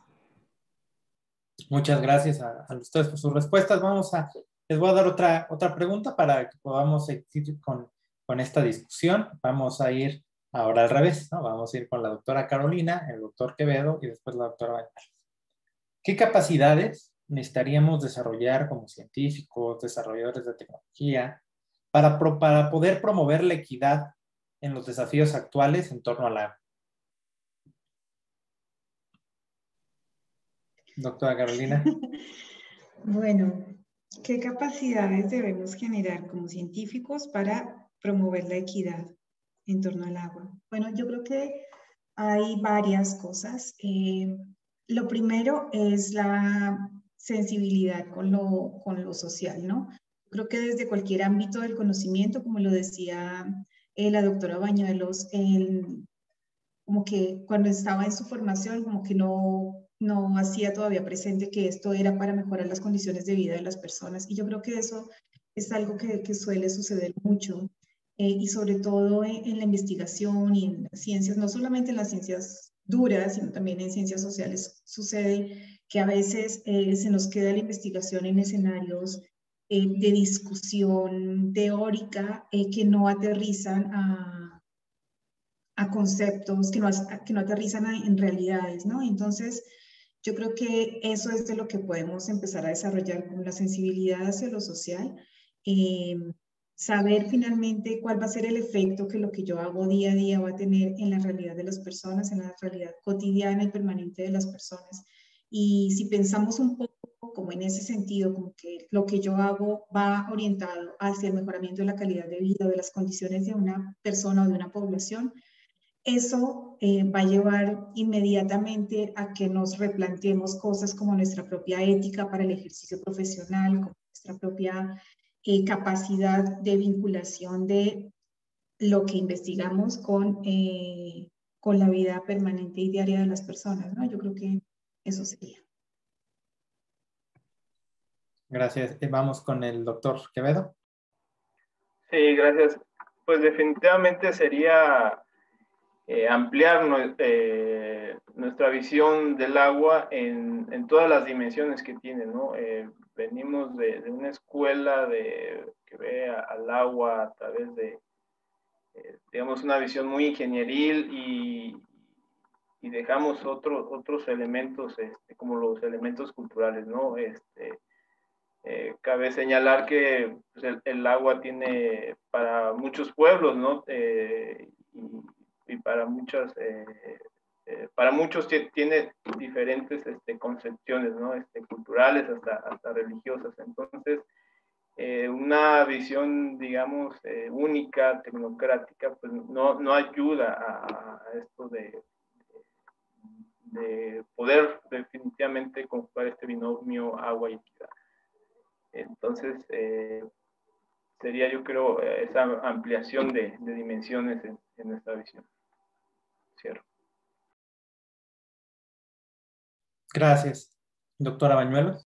Muchas gracias a, a ustedes por sus respuestas. Vamos a, les voy a dar otra, otra pregunta para que podamos seguir con, con esta discusión. Vamos a ir ahora al revés, ¿no? Vamos a ir con la doctora Carolina, el doctor Quevedo y después la doctora Bañuelos. ¿Qué capacidades necesitaríamos desarrollar como científicos, desarrolladores de tecnología, para, pro, para poder promover la equidad en los desafíos actuales en torno al agua? Doctora Carolina. Bueno, ¿qué capacidades debemos generar como científicos para promover la equidad en torno al agua? Bueno, yo creo que hay varias cosas. Eh, lo primero es la sensibilidad con lo, con lo social, ¿no? Creo que desde cualquier ámbito del conocimiento, como lo decía eh, la doctora Bañuelos, el, como que cuando estaba en su formación, como que no, no hacía todavía presente que esto era para mejorar las condiciones de vida de las personas. Y yo creo que eso es algo que, que suele suceder mucho. Eh, y sobre todo en, en la investigación y en las ciencias, no solamente en las ciencias duras, sino también en ciencias sociales, sucede que a veces eh, se nos queda la investigación en escenarios eh, de discusión teórica eh, que no aterrizan a, a conceptos, que no, que no aterrizan a, en realidades, ¿no? Entonces, yo creo que eso es de lo que podemos empezar a desarrollar, como la sensibilidad hacia lo social, eh, saber finalmente cuál va a ser el efecto que lo que yo hago día a día va a tener en la realidad de las personas, en la realidad cotidiana y permanente de las personas. Y si pensamos un poco como en ese sentido, como que lo que yo hago va orientado hacia el mejoramiento de la calidad de vida, de las condiciones de una persona o de una población, eso eh, va a llevar inmediatamente a que nos replanteemos cosas como nuestra propia ética para el ejercicio profesional, como nuestra propia eh, capacidad de vinculación de lo que investigamos con, eh, con la vida permanente y diaria de las personas, ¿no? Yo creo que eso sería. Gracias. Vamos con el doctor Quevedo. Sí, gracias. Pues definitivamente sería eh, ampliar no, eh, nuestra visión del agua en, en todas las dimensiones que tiene, ¿no? Eh, venimos de, de una escuela de, que ve a, al agua a través de, eh, digamos, una visión muy ingenieril y, y dejamos otro, otros elementos, este, como los elementos culturales, ¿no? Este, eh, cabe señalar que pues, el, el agua tiene para muchos pueblos, ¿no? Eh, y, y para muchas, eh, eh, para muchos tiene diferentes este, concepciones, ¿no? Este, culturales hasta, hasta religiosas. Entonces, eh, una visión, digamos, eh, única, tecnocrática, pues no, no ayuda a, a esto de, de poder definitivamente conjugar este binomio agua y equidad. Entonces, eh, sería, yo creo, esa ampliación de, de dimensiones en, en nuestra visión. Cierro. Gracias. Doctora Bañuelos.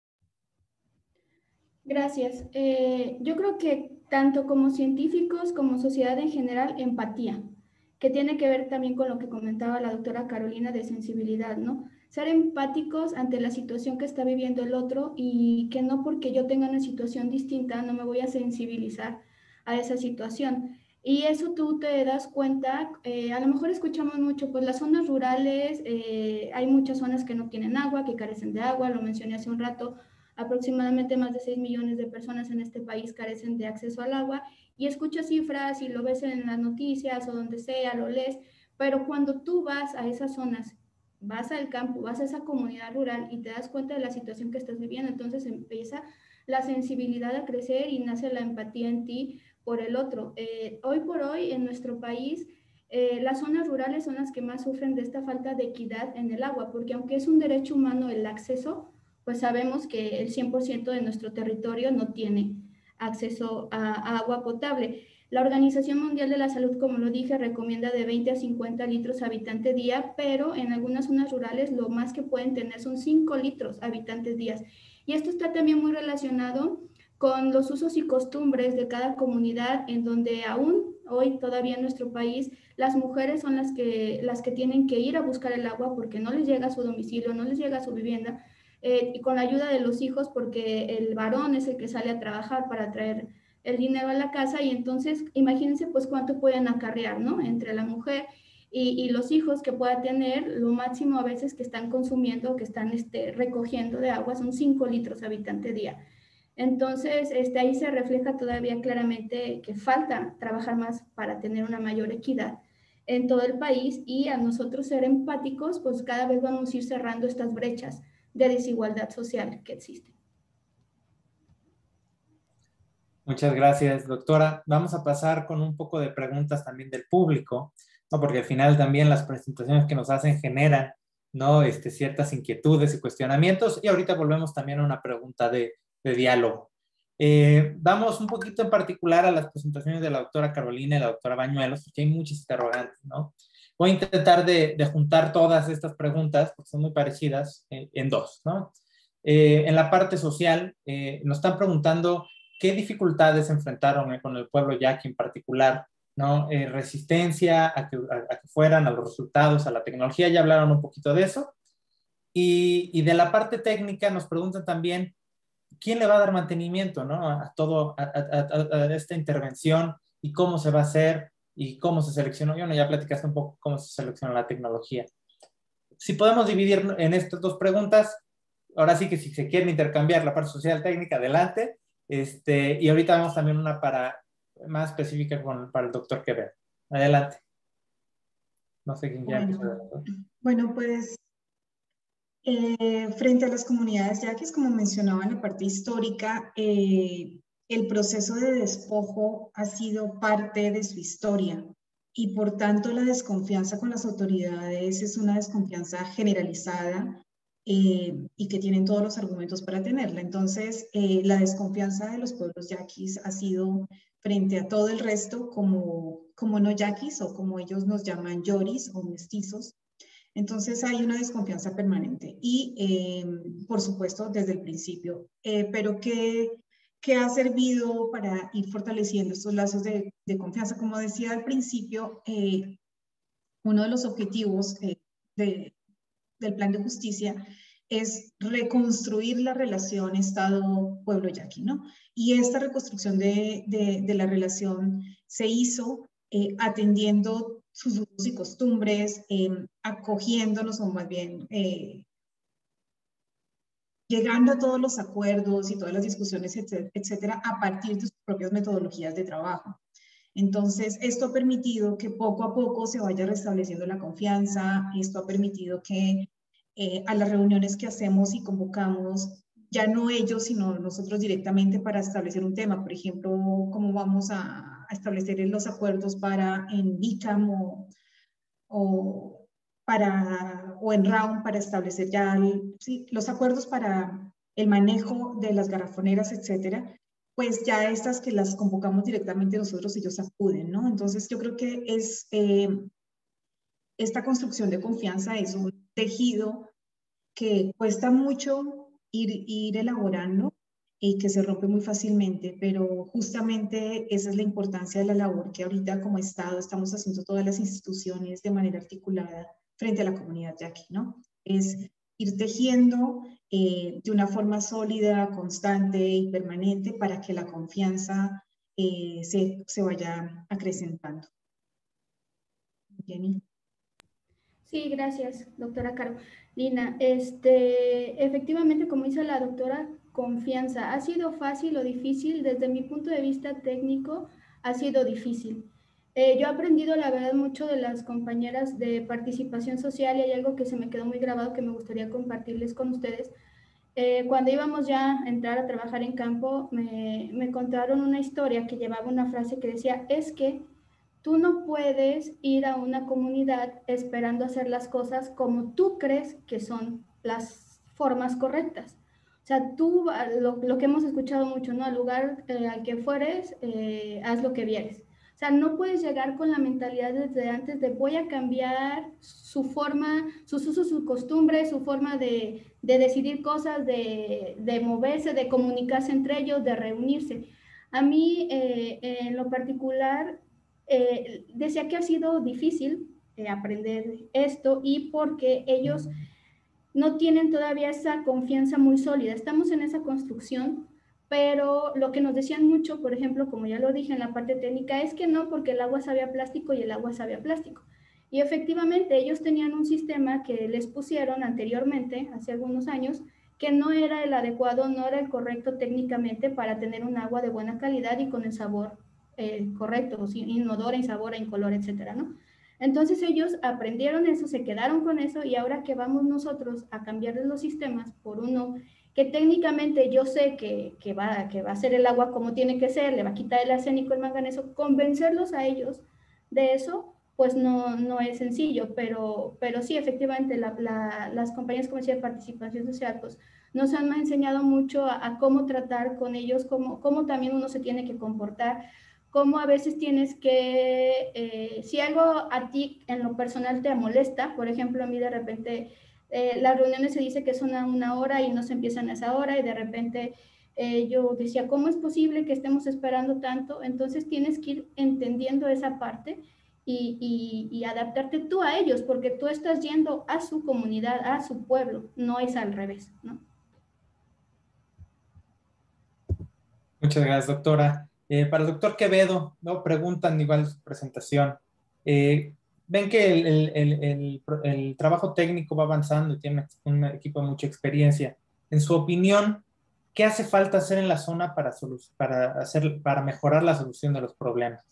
Gracias. Eh, yo creo que tanto como científicos como sociedad en general, empatía, que tiene que ver también con lo que comentaba la doctora Carolina de sensibilidad, ¿no? Ser empáticos ante la situación que está viviendo el otro y que no porque yo tenga una situación distinta no me voy a sensibilizar a esa situación. Y eso tú te das cuenta, eh, a lo mejor escuchamos mucho, pues las zonas rurales, eh, hay muchas zonas que no tienen agua, que carecen de agua, lo mencioné hace un rato, aproximadamente más de seis millones de personas en este país carecen de acceso al agua y escuchas cifras y lo ves en las noticias o donde sea, lo lees, pero cuando tú vas a esas zonas, vas al campo, vas a esa comunidad rural y te das cuenta de la situación que estás viviendo, entonces empieza la sensibilidad a crecer y nace la empatía en ti por el otro. Eh, hoy por hoy en nuestro país, eh, las zonas rurales son las que más sufren de esta falta de equidad en el agua, porque aunque es un derecho humano el acceso, pues sabemos que el cien por ciento de nuestro territorio no tiene acceso a, a agua potable. La Organización Mundial de la Salud, como lo dije, recomienda de veinte a cincuenta litros habitante día, pero en algunas zonas rurales lo más que pueden tener son cinco litros habitantes días. Y esto está también muy relacionado con los usos y costumbres de cada comunidad, en donde aún hoy todavía en nuestro país las mujeres son las que, las que tienen que ir a buscar el agua porque no les llega a su domicilio, no les llega a su vivienda, eh, y con la ayuda de los hijos porque el varón es el que sale a trabajar para traer el dinero a la casa y entonces imagínense pues cuánto pueden acarrear, ¿no? Entre la mujer y, y los hijos que pueda tener, lo máximo a veces que están consumiendo, que están este, recogiendo de agua son cinco litros habitante día. Entonces, este, ahí se refleja todavía claramente que falta trabajar más para tener una mayor equidad en todo el país y a nosotros ser empáticos, pues cada vez vamos a ir cerrando estas brechas de desigualdad social que existen. Muchas gracias, doctora. Vamos a pasar con un poco de preguntas también del público, ¿no? Porque al final también las presentaciones que nos hacen generan, ¿no? Este, ciertas inquietudes y cuestionamientos. Y ahorita volvemos también a una pregunta de, de diálogo. Eh, vamos un poquito en particular a las presentaciones de la doctora Carolina y la doctora Bañuelos, porque hay muchas interrogantes, ¿no? Voy a intentar de, de juntar todas estas preguntas, porque son muy parecidas, eh, en dos, ¿no? Eh, en la parte social, eh, nos están preguntando qué dificultades se enfrentaron con el pueblo yaqui en particular, ¿no? Eh, resistencia a que, a, a que fueran a los resultados, a la tecnología, ya hablaron un poquito de eso. Y, y de la parte técnica nos preguntan también quién le va a dar mantenimiento, ¿no? A todo, a, a, a, a esta intervención y cómo se va a hacer y cómo se seleccionó. Yo no, ya platicaste un poco cómo se selecciona la tecnología. Si podemos dividir en estas dos preguntas, ahora sí que si se quieren intercambiar la parte social técnica, adelante. Este, y ahorita vamos también una para, más específica con, para el doctor Quevedo. Adelante. No sé quién ya bueno, empezó. Bueno, pues eh, frente a las comunidades yaquis, como mencionaba en la parte histórica, eh, el proceso de despojo ha sido parte de su historia y por tanto la desconfianza con las autoridades es una desconfianza generalizada eh, y que tienen todos los argumentos para tenerla. Entonces, eh, la desconfianza de los pueblos yaquis ha sido frente a todo el resto como, como no yaquis o como ellos nos llaman yoris o mestizos. Entonces hay una desconfianza permanente y, eh, por supuesto, desde el principio. Eh, pero ¿qué, ¿qué ha servido para ir fortaleciendo estos lazos de, de confianza? Como decía al principio, eh, uno de los objetivos eh, de, del plan de justicia es reconstruir la relación Estado-pueblo yaqui, ¿no? Y esta reconstrucción de, de, de la relación se hizo eh, atendiendo sus usos y costumbres, eh, acogiéndonos o más bien eh, llegando a todos los acuerdos y todas las discusiones, etcétera, a partir de sus propias metodologías de trabajo. Entonces, esto ha permitido que poco a poco se vaya restableciendo la confianza, esto ha permitido que eh, a las reuniones que hacemos y convocamos ya no ellos, sino nosotros directamente para establecer un tema. Por ejemplo, cómo vamos a, a establecer los acuerdos para en B I C A M o, o, para, o en Round para establecer ya el, sí, los acuerdos para el manejo de las garrafoneras, etcétera. Pues ya estas que las convocamos directamente nosotros, ellos acuden, ¿no? Entonces yo creo que es, eh, esta construcción de confianza es un tejido que cuesta mucho ir, ir elaborando y que se rompe muy fácilmente, pero justamente esa es la importancia de la labor que ahorita como Estado estamos haciendo todas las instituciones de manera articulada frente a la comunidad yaqui, ¿no? Es ir tejiendo eh, de una forma sólida, constante y permanente para que la confianza eh, se, se vaya acrecentando. Jenny. Sí, gracias, doctora Carolina. Este, efectivamente, como dice la doctora, confianza. ¿Ha sido fácil o difícil? Desde mi punto de vista técnico, ha sido difícil. Eh, yo he aprendido, la verdad, mucho de las compañeras de participación social y hay algo que se me quedó muy grabado que me gustaría compartirles con ustedes. Eh, cuando íbamos ya a entrar a trabajar en campo, me, me contaron una historia que llevaba una frase que decía, es que tú no puedes ir a una comunidad esperando hacer las cosas como tú crees que son las formas correctas. O sea, tú, lo, lo que hemos escuchado mucho, ¿no? Al lugar eh, al que fueres, eh, haz lo que vieres. O sea, no puedes llegar con la mentalidad desde antes de voy a cambiar su forma, sus usos, sus costumbres, su forma de, de decidir cosas, de, de moverse, de comunicarse entre ellos, de reunirse. A mí, eh, en lo particular, eh, decía que ha sido difícil eh, aprender esto y porque ellos no tienen todavía esa confianza muy sólida. Estamos en esa construcción, pero lo que nos decían mucho, por ejemplo, como ya lo dije en la parte técnica, es que no, porque el agua sabe a plástico y el agua sabe a plástico. Y efectivamente ellos tenían un sistema que les pusieron anteriormente, hace algunos años, que no era el adecuado, no era el correcto técnicamente para tener un agua de buena calidad y con el sabor eh, correcto, inodora, insabora, incolora, etcétera, ¿no? Entonces ellos aprendieron eso, se quedaron con eso y ahora que vamos nosotros a cambiarles los sistemas por uno que técnicamente yo sé que, que, va, que va a ser el agua como tiene que ser, le va a quitar el arsénico, el manganeso, convencerlos a ellos de eso, pues no, no es sencillo, pero, pero sí, efectivamente, la, la, las compañías comerciales de participación social pues, nos han enseñado mucho a, a cómo tratar con ellos, cómo, cómo también uno se tiene que comportar, cómo a veces tienes que, eh, si algo a ti en lo personal te molesta, por ejemplo, a mí de repente eh, las reuniones se dice que son a una hora y no se empiezan a esa hora y de repente eh, yo decía, ¿cómo es posible que estemos esperando tanto? Entonces tienes que ir entendiendo esa parte y, y, y adaptarte tú a ellos, porque tú estás yendo a su comunidad, a su pueblo, no es al revés, ¿no? Muchas gracias, doctora. Eh, para el doctor Quevedo, ¿no? Preguntan igual su presentación. Eh, ven que el, el, el, el, el trabajo técnico va avanzando y tiene un equipo de mucha experiencia. En su opinión, ¿qué hace falta hacer en la zona para, para, hacer, para mejorar la solución de los problemas?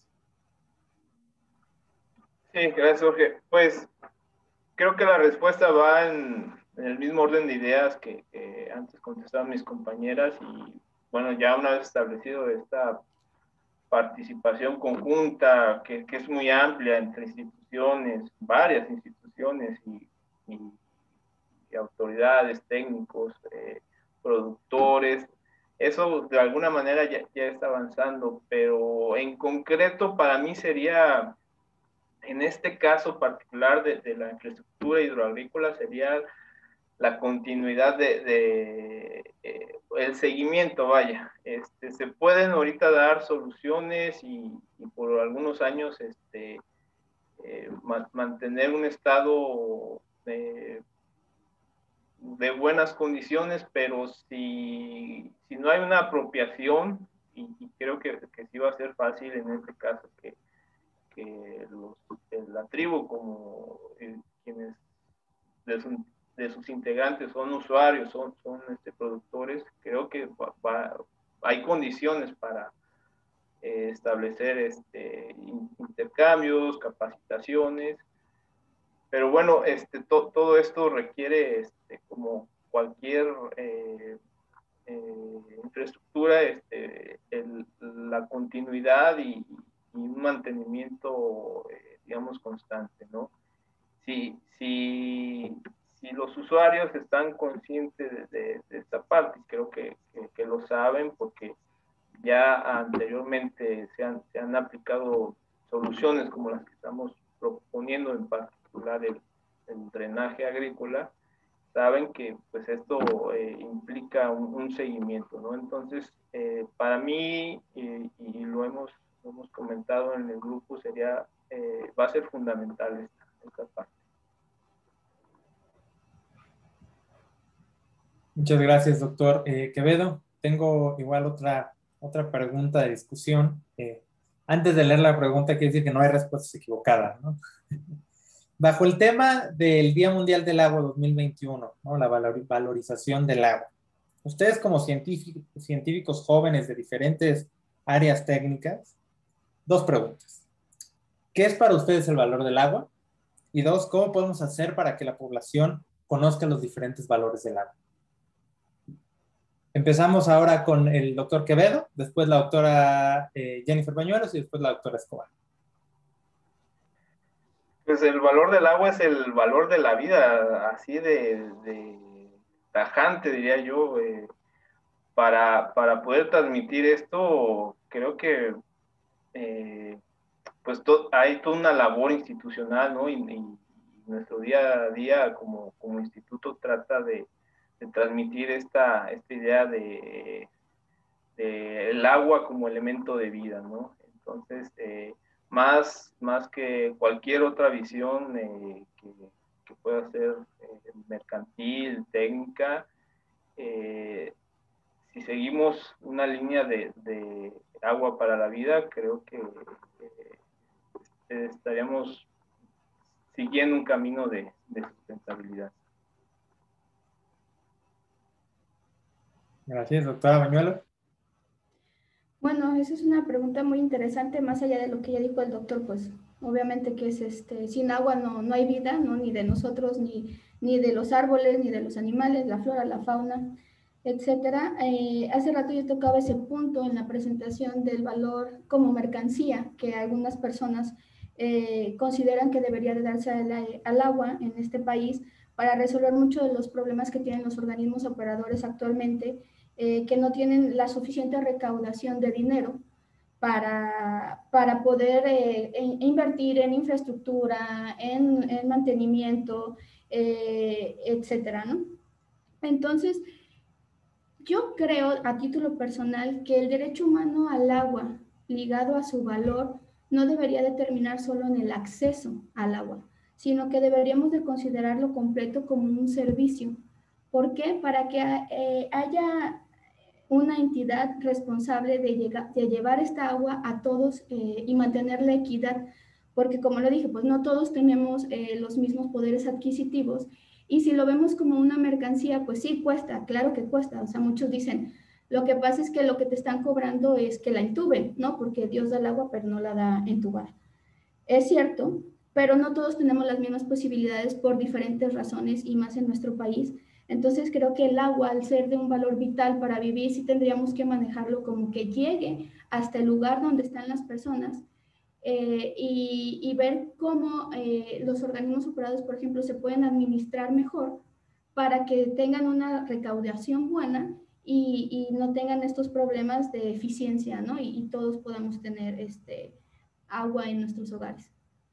Sí, gracias, Jorge. Pues creo que la respuesta va en, en el mismo orden de ideas que, que antes contestaban mis compañeras y bueno, ya una vez establecido esta participación conjunta que, que es muy amplia entre instituciones, varias instituciones y, y, y autoridades, técnicos, eh, productores, eso de alguna manera ya, ya está avanzando, pero en concreto para mí sería, en este caso particular de, de la infraestructura hidroagrícola, sería la continuidad de, de eh, el seguimiento, vaya. Este, se pueden ahorita dar soluciones y, y por algunos años este, eh, ma mantener un estado de, de buenas condiciones, pero si, si no hay una apropiación, y, y creo que, que sí va a ser fácil en este caso que, que los, la tribu como eh, quienes de su, de sus integrantes son usuarios, son, son este, productores, creo que va, va, hay condiciones para eh, establecer este, intercambios, capacitaciones, pero bueno, este, to, todo esto requiere, este, como cualquier eh, eh, infraestructura, este, el, la continuidad y, y un mantenimiento, eh, digamos, constante, ¿no? Si, si, si los usuarios están conscientes de, de, de esta parte, creo que, que, que lo saben porque ya anteriormente se han, se han aplicado soluciones como las que estamos proponiendo, en particular el, el drenaje agrícola, saben que pues esto eh, implica un, un seguimiento, ¿no? Entonces, eh, para mí, eh, y lo hemos, lo hemos comentado en el grupo, sería, eh, va a ser fundamental esta, esta parte. Muchas gracias, doctor eh, Quevedo. Tengo igual otra, otra pregunta de discusión. Eh, antes de leer la pregunta, quiero decir que no hay respuestas equivocadas, ¿no? Bajo el tema del Día Mundial del Agua dos mil veintiuno, ¿no? La valor, valorización del agua. Ustedes como científicos, científicos jóvenes de diferentes áreas técnicas, dos preguntas. ¿Qué es para ustedes el valor del agua? Y dos, ¿cómo podemos hacer para que la población conozca los diferentes valores del agua? Empezamos ahora con el doctor Quevedo, después la doctora eh, Jennifer Bañuelos y después la doctora Escobar. Pues el valor del agua es el valor de la vida, así de, de tajante, diría yo. Eh, para, para poder transmitir esto, creo que eh, pues to, hay toda una labor institucional, ¿no? Y, y nuestro día a día como, como instituto trata de, de transmitir esta, esta idea de, de el agua como elemento de vida, ¿no? Entonces, eh, más, más que cualquier otra visión eh, que, que pueda ser eh, mercantil, técnica, eh, si seguimos una línea de, de, agua para la vida, creo que eh, estaríamos siguiendo un camino de, de sustentabilidad. Gracias, doctora Bañuelos. Bueno, esa es una pregunta muy interesante, más allá de lo que ya dijo el doctor, pues obviamente que es este, sin agua no, no hay vida, ¿no? Ni de nosotros, ni, ni de los árboles, ni de los animales, la flora, la fauna, etcétera. Eh, hace rato yo tocaba ese punto en la presentación del valor como mercancía, que algunas personas eh, consideran que debería de darse al, al agua en este país para resolver muchos de los problemas que tienen los organismos operadores actualmente, Eh, que no tienen la suficiente recaudación de dinero para, para poder eh, en, invertir en infraestructura, en, en mantenimiento, eh, etcétera, ¿no? Entonces, yo creo a título personal que el derecho humano al agua, ligado a su valor, no debería determinar solo en el acceso al agua, sino que deberíamos de considerarlo completo como un servicio. ¿Por qué? Para que eh, haya una entidad responsable de, llegar, de llevar esta agua a todos eh, y mantener la equidad, porque como lo dije, pues no todos tenemos eh, los mismos poderes adquisitivos, y si lo vemos como una mercancía, pues sí cuesta, claro que cuesta, o sea, muchos dicen, lo que pasa es que lo que te están cobrando es que la intuben, ¿no? Porque Dios da el agua, pero no la da entubar. Es cierto, pero no todos tenemos las mismas posibilidades por diferentes razones y más en nuestro país. Entonces creo que el agua, al ser de un valor vital para vivir, sí tendríamos que manejarlo como que llegue hasta el lugar donde están las personas eh, y, y ver cómo eh, los organismos operados, por ejemplo, se pueden administrar mejor para que tengan una recaudación buena y, y no tengan estos problemas de eficiencia, ¿no? Y, y todos podamos tener este, agua en nuestros hogares.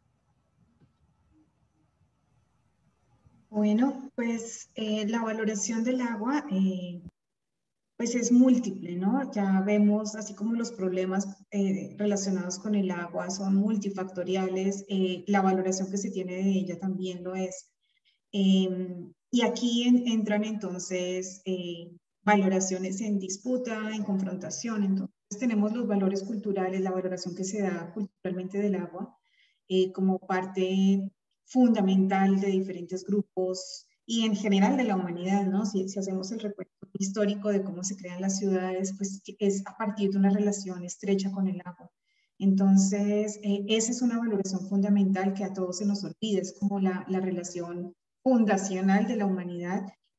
Bueno, pues eh, la valoración del agua eh, pues es múltiple, ¿no? Ya vemos, así como los problemas eh, relacionados con el agua son multifactoriales, eh, la valoración que se tiene de ella también lo es. Eh, y aquí en, entran entonces eh, valoraciones en disputa, en confrontación. Entonces tenemos los valores culturales, la valoración que se da culturalmente del agua eh, como parte fundamental de diferentes grupos y en general de la humanidad, ¿no? Si, si hacemos el recuento histórico de cómo se crean las ciudades, pues es a partir de una relación estrecha con el agua. Entonces, eh, esa es una valoración fundamental que a todos se nos olvida, es como la, la relación fundacional de la humanidad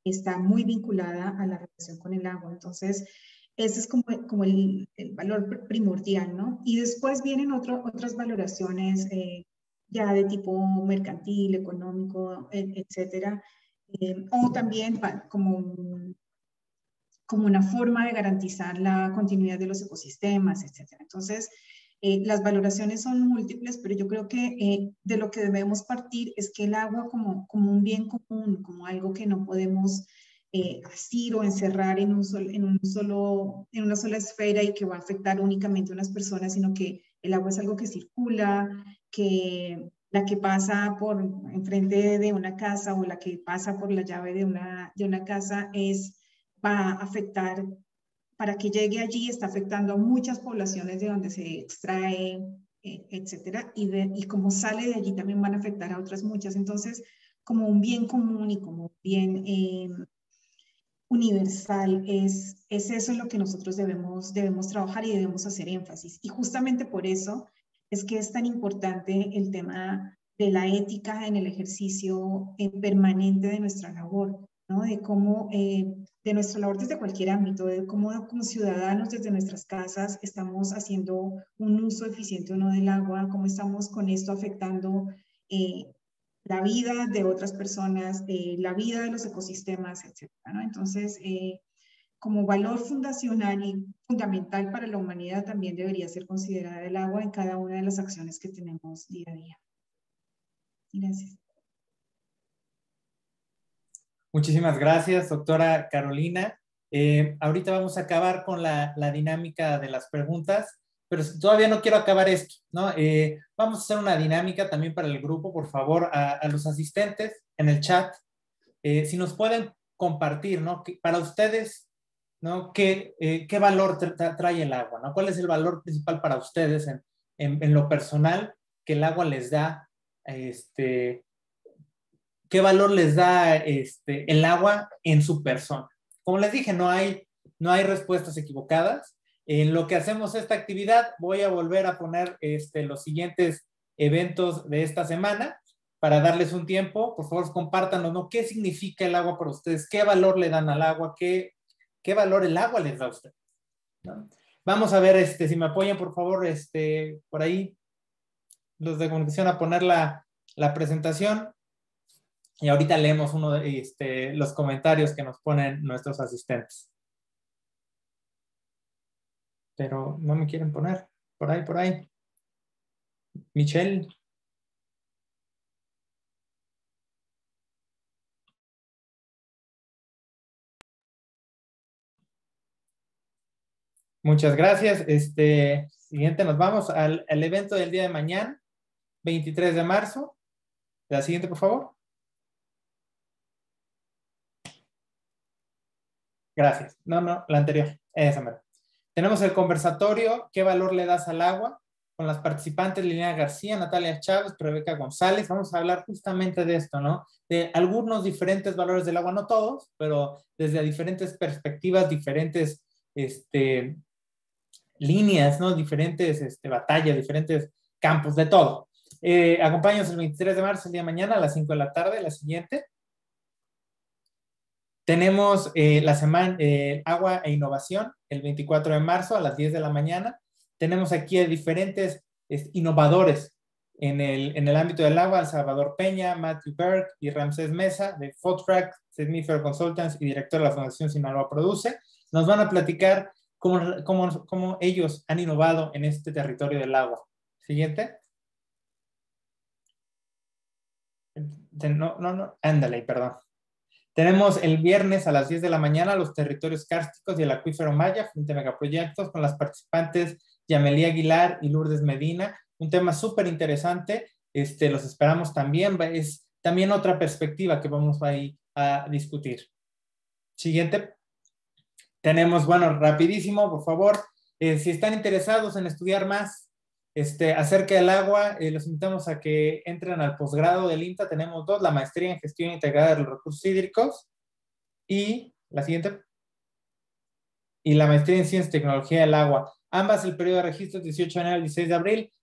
está muy vinculada a la relación con el agua. Entonces, ese es como, como el, el valor primordial, ¿no? Y después vienen otro, otras valoraciones eh, ya de tipo mercantil, económico, etcétera. Eh, o también como, como una forma de garantizar la continuidad de los ecosistemas, etcétera. Entonces, eh, las valoraciones son múltiples, pero yo creo que eh, de lo que debemos partir es que el agua como, como un bien común, como algo que no podemos eh, asir o encerrar en, un sol, en, un solo, en una sola esfera y que va a afectar únicamente a unas personas, sino que el agua es algo que circula, que la que pasa por enfrente de una casa o la que pasa por la llave de una, de una casa es, va a afectar, para que llegue allí está afectando a muchas poblaciones de donde se extrae, eh, etcétera, y, de, y como sale de allí también van a afectar a otras muchas. Entonces, como un bien común y como un bien eh, universal, es, es eso en lo que nosotros debemos, debemos trabajar y debemos hacer énfasis. Y justamente por eso es que es tan importante el tema de la ética en el ejercicio eh, permanente de nuestra labor, ¿no? De cómo, eh, de nuestra labor desde cualquier ámbito, de cómo como ciudadanos desde nuestras casas estamos haciendo un uso eficiente o no del agua, cómo estamos con esto afectando eh, la vida de otras personas, eh, la vida de los ecosistemas, etcétera, ¿no? Entonces, eh, como valor fundacional y fundamental para la humanidad también debería ser considerada el agua en cada una de las acciones que tenemos día a día. Gracias. Muchísimas gracias, doctora Carolina. Eh, ahorita vamos a acabar con la, la dinámica de las preguntas, pero todavía no quiero acabar esto, ¿no? Eh, vamos a hacer una dinámica también para el grupo, por favor, a, a los asistentes en el chat. Eh, si nos pueden compartir, ¿no? Que para ustedes, ¿no? ¿Qué, eh, qué valor tra trae el agua, ¿no? ¿Cuál es el valor principal para ustedes en, en, en lo personal que el agua les da? Este, ¿Qué valor les da este, el agua en su persona? Como les dije, no hay, no hay respuestas equivocadas. En lo que hacemos esta actividad, voy a volver a poner este, los siguientes eventos de esta semana para darles un tiempo. Por favor, compártanos, ¿no? ¿Qué significa el agua para ustedes? ¿Qué valor le dan al agua? ¿Qué, qué valor el agua les da a ustedes? ¿No? Vamos a ver, este, si me apoyan, por favor, este, por ahí, los de comunicación a poner la, la presentación. Y ahorita leemos uno de este, los comentarios que nos ponen nuestros asistentes. Pero no me quieren poner. Por ahí, por ahí. Michelle. Muchas gracias. Este, siguiente, nos vamos al, al evento del día de mañana, veintitrés de marzo. La siguiente, por favor. Gracias. No, no, la anterior. Esa mera. Tenemos el conversatorio, ¿qué valor le das al agua? Con las participantes Liliana García, Natalia Chávez, Rebeca González. Vamos a hablar justamente de esto, ¿no? De algunos diferentes valores del agua, no todos, pero desde diferentes perspectivas, diferentes este, líneas, ¿no? Diferentes este, batallas, diferentes campos, de todo. Eh, acompáñanos el veintitrés de marzo, el día de mañana, a las cinco de la tarde, la siguiente. Tenemos eh, la semana eh, Agua e Innovación, el veinticuatro de marzo a las diez de la mañana. Tenemos aquí a diferentes es, innovadores en el, en el ámbito del agua, Salvador Peña, Matthew Berg y Ramsés Mesa, de Fotrack, Signifer Consultants y director de la Fundación Sinaloa Produce. Nos van a platicar cómo, cómo, cómo ellos han innovado en este territorio del agua. Siguiente. No, no, no, ándale, perdón. Tenemos el viernes a las diez de la mañana los territorios kársticos y el acuífero Maya frente a megaproyectos con las participantes Yamelí Aguilar y Lourdes Medina. Un tema súper interesante. Este, los esperamos también. Es también otra perspectiva que vamos ahí a discutir. Siguiente. Tenemos, bueno, rapidísimo, por favor. Eh, si están interesados en estudiar más Este, acerca del agua, eh, los invitamos a que entren al posgrado del INTA. Tenemos dos, la maestría en gestión integrada de los recursos hídricos y la siguiente, y la maestría en ciencia y tecnología del agua. Ambas el periodo de registro es dieciocho de enero al dieciséis de abril.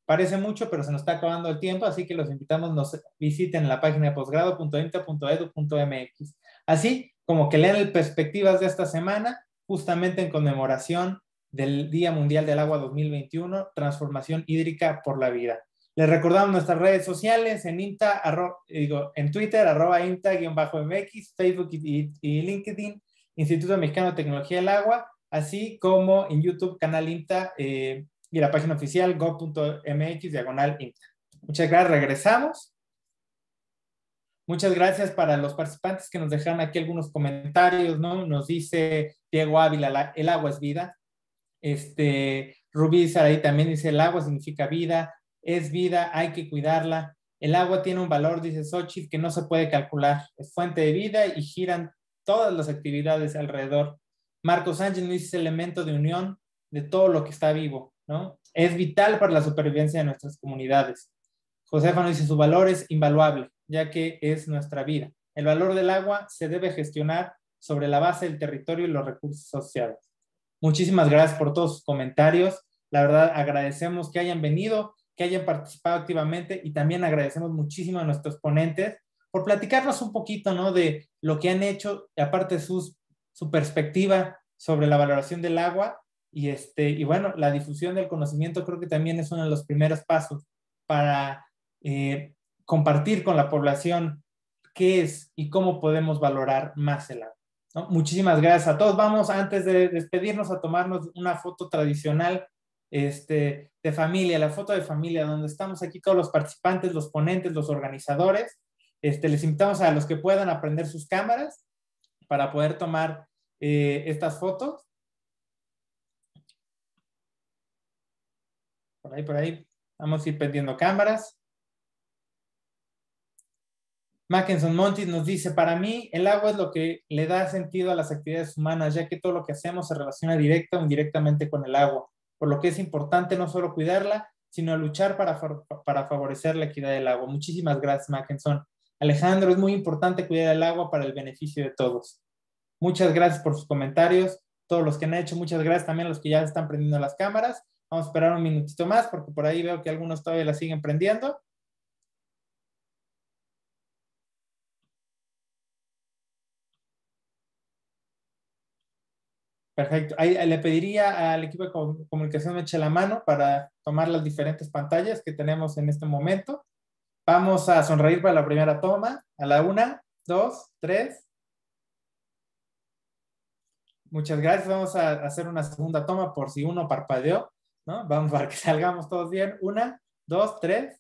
Parece mucho, pero se nos está acabando el tiempo, así que los invitamos, nos visiten la página de posgrado punto imta punto edu punto mx. Así como que lean las perspectivas de esta semana, justamente en conmemoración del Día Mundial del Agua dos mil veintiuno, Transformación Hídrica por la Vida. Les recordamos nuestras redes sociales en IMTA, arro, digo, en Twitter, arroba IMTA-MX, Facebook y, y LinkedIn, Instituto Mexicano de Tecnología del Agua, así como en YouTube, canal IMTA eh, y la página oficial go punto mx, diagonal IMTA. Muchas gracias, regresamos. Muchas gracias para los participantes que nos dejaron aquí algunos comentarios, ¿no? Nos dice Diego Ávila, la, el agua es vida. Este, Rubí Saraí también dice, el agua significa vida, es vida, hay que cuidarla. El agua tiene un valor, dice Xochitl, que no se puede calcular. Es fuente de vida y giran todas las actividades alrededor. Marcos Sánchez nos dice, elemento de unión de todo lo que está vivo, ¿no? Es vital para la supervivencia de nuestras comunidades. Josefa nos dice, su valor es invaluable, ya que es nuestra vida. El valor del agua se debe gestionar sobre la base del territorio y los recursos asociados. Muchísimas gracias por todos sus comentarios. La verdad, agradecemos que hayan venido, que hayan participado activamente y también agradecemos muchísimo a nuestros ponentes por platicarnos un poquito, ¿no? De lo que han hecho, y aparte sus, su perspectiva sobre la valoración del agua y, este, y bueno, la difusión del conocimiento creo que también es uno de los primeros pasos para eh, compartir con la población qué es y cómo podemos valorar más el agua, ¿no? Muchísimas gracias a todos. Vamos, antes de despedirnos, a tomarnos una foto tradicional este, de familia, la foto de familia, donde estamos aquí todos los participantes, los ponentes, los organizadores. Este, les invitamos a los que puedan a prender sus cámaras para poder tomar eh, estas fotos. Por ahí, por ahí. Vamos a ir prendiendo cámaras. Mackenson Montis nos dice, para mí el agua es lo que le da sentido a las actividades humanas, ya que todo lo que hacemos se relaciona directa o indirectamente con el agua, por lo que es importante no solo cuidarla, sino luchar para, para favorecer la equidad del agua. Muchísimas gracias, Mackenson. Alejandro, es muy importante cuidar el agua para el beneficio de todos. Muchas gracias por sus comentarios, todos los que han hecho, muchas gracias también a los que ya están prendiendo las cámaras. Vamos a esperar un minutito más porque por ahí veo que algunos todavía la siguen prendiendo. Perfecto. Ahí le pediría al equipo de comunicación me eche la mano para tomar las diferentes pantallas que tenemos en este momento. Vamos a sonreír para la primera toma. A la una, dos, tres. Muchas gracias. Vamos a hacer una segunda toma por si uno parpadeó, ¿no? Vamos para que salgamos todos bien. Una, dos, tres.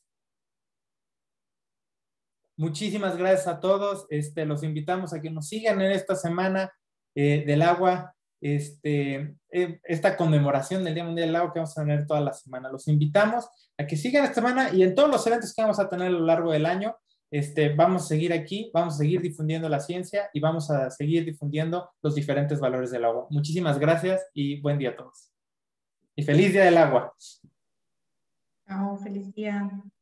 Muchísimas gracias a todos. Este, los invitamos a que nos sigan en esta semana eh, del agua. Este, esta conmemoración del Día Mundial del Agua que vamos a tener toda la semana. Los invitamos a que sigan esta semana y en todos los eventos que vamos a tener a lo largo del año, este, vamos a seguir aquí, vamos a seguir difundiendo la ciencia y vamos a seguir difundiendo los diferentes valores del agua. Muchísimas gracias y buen día a todos. Y feliz Día del Agua. Chao, feliz día.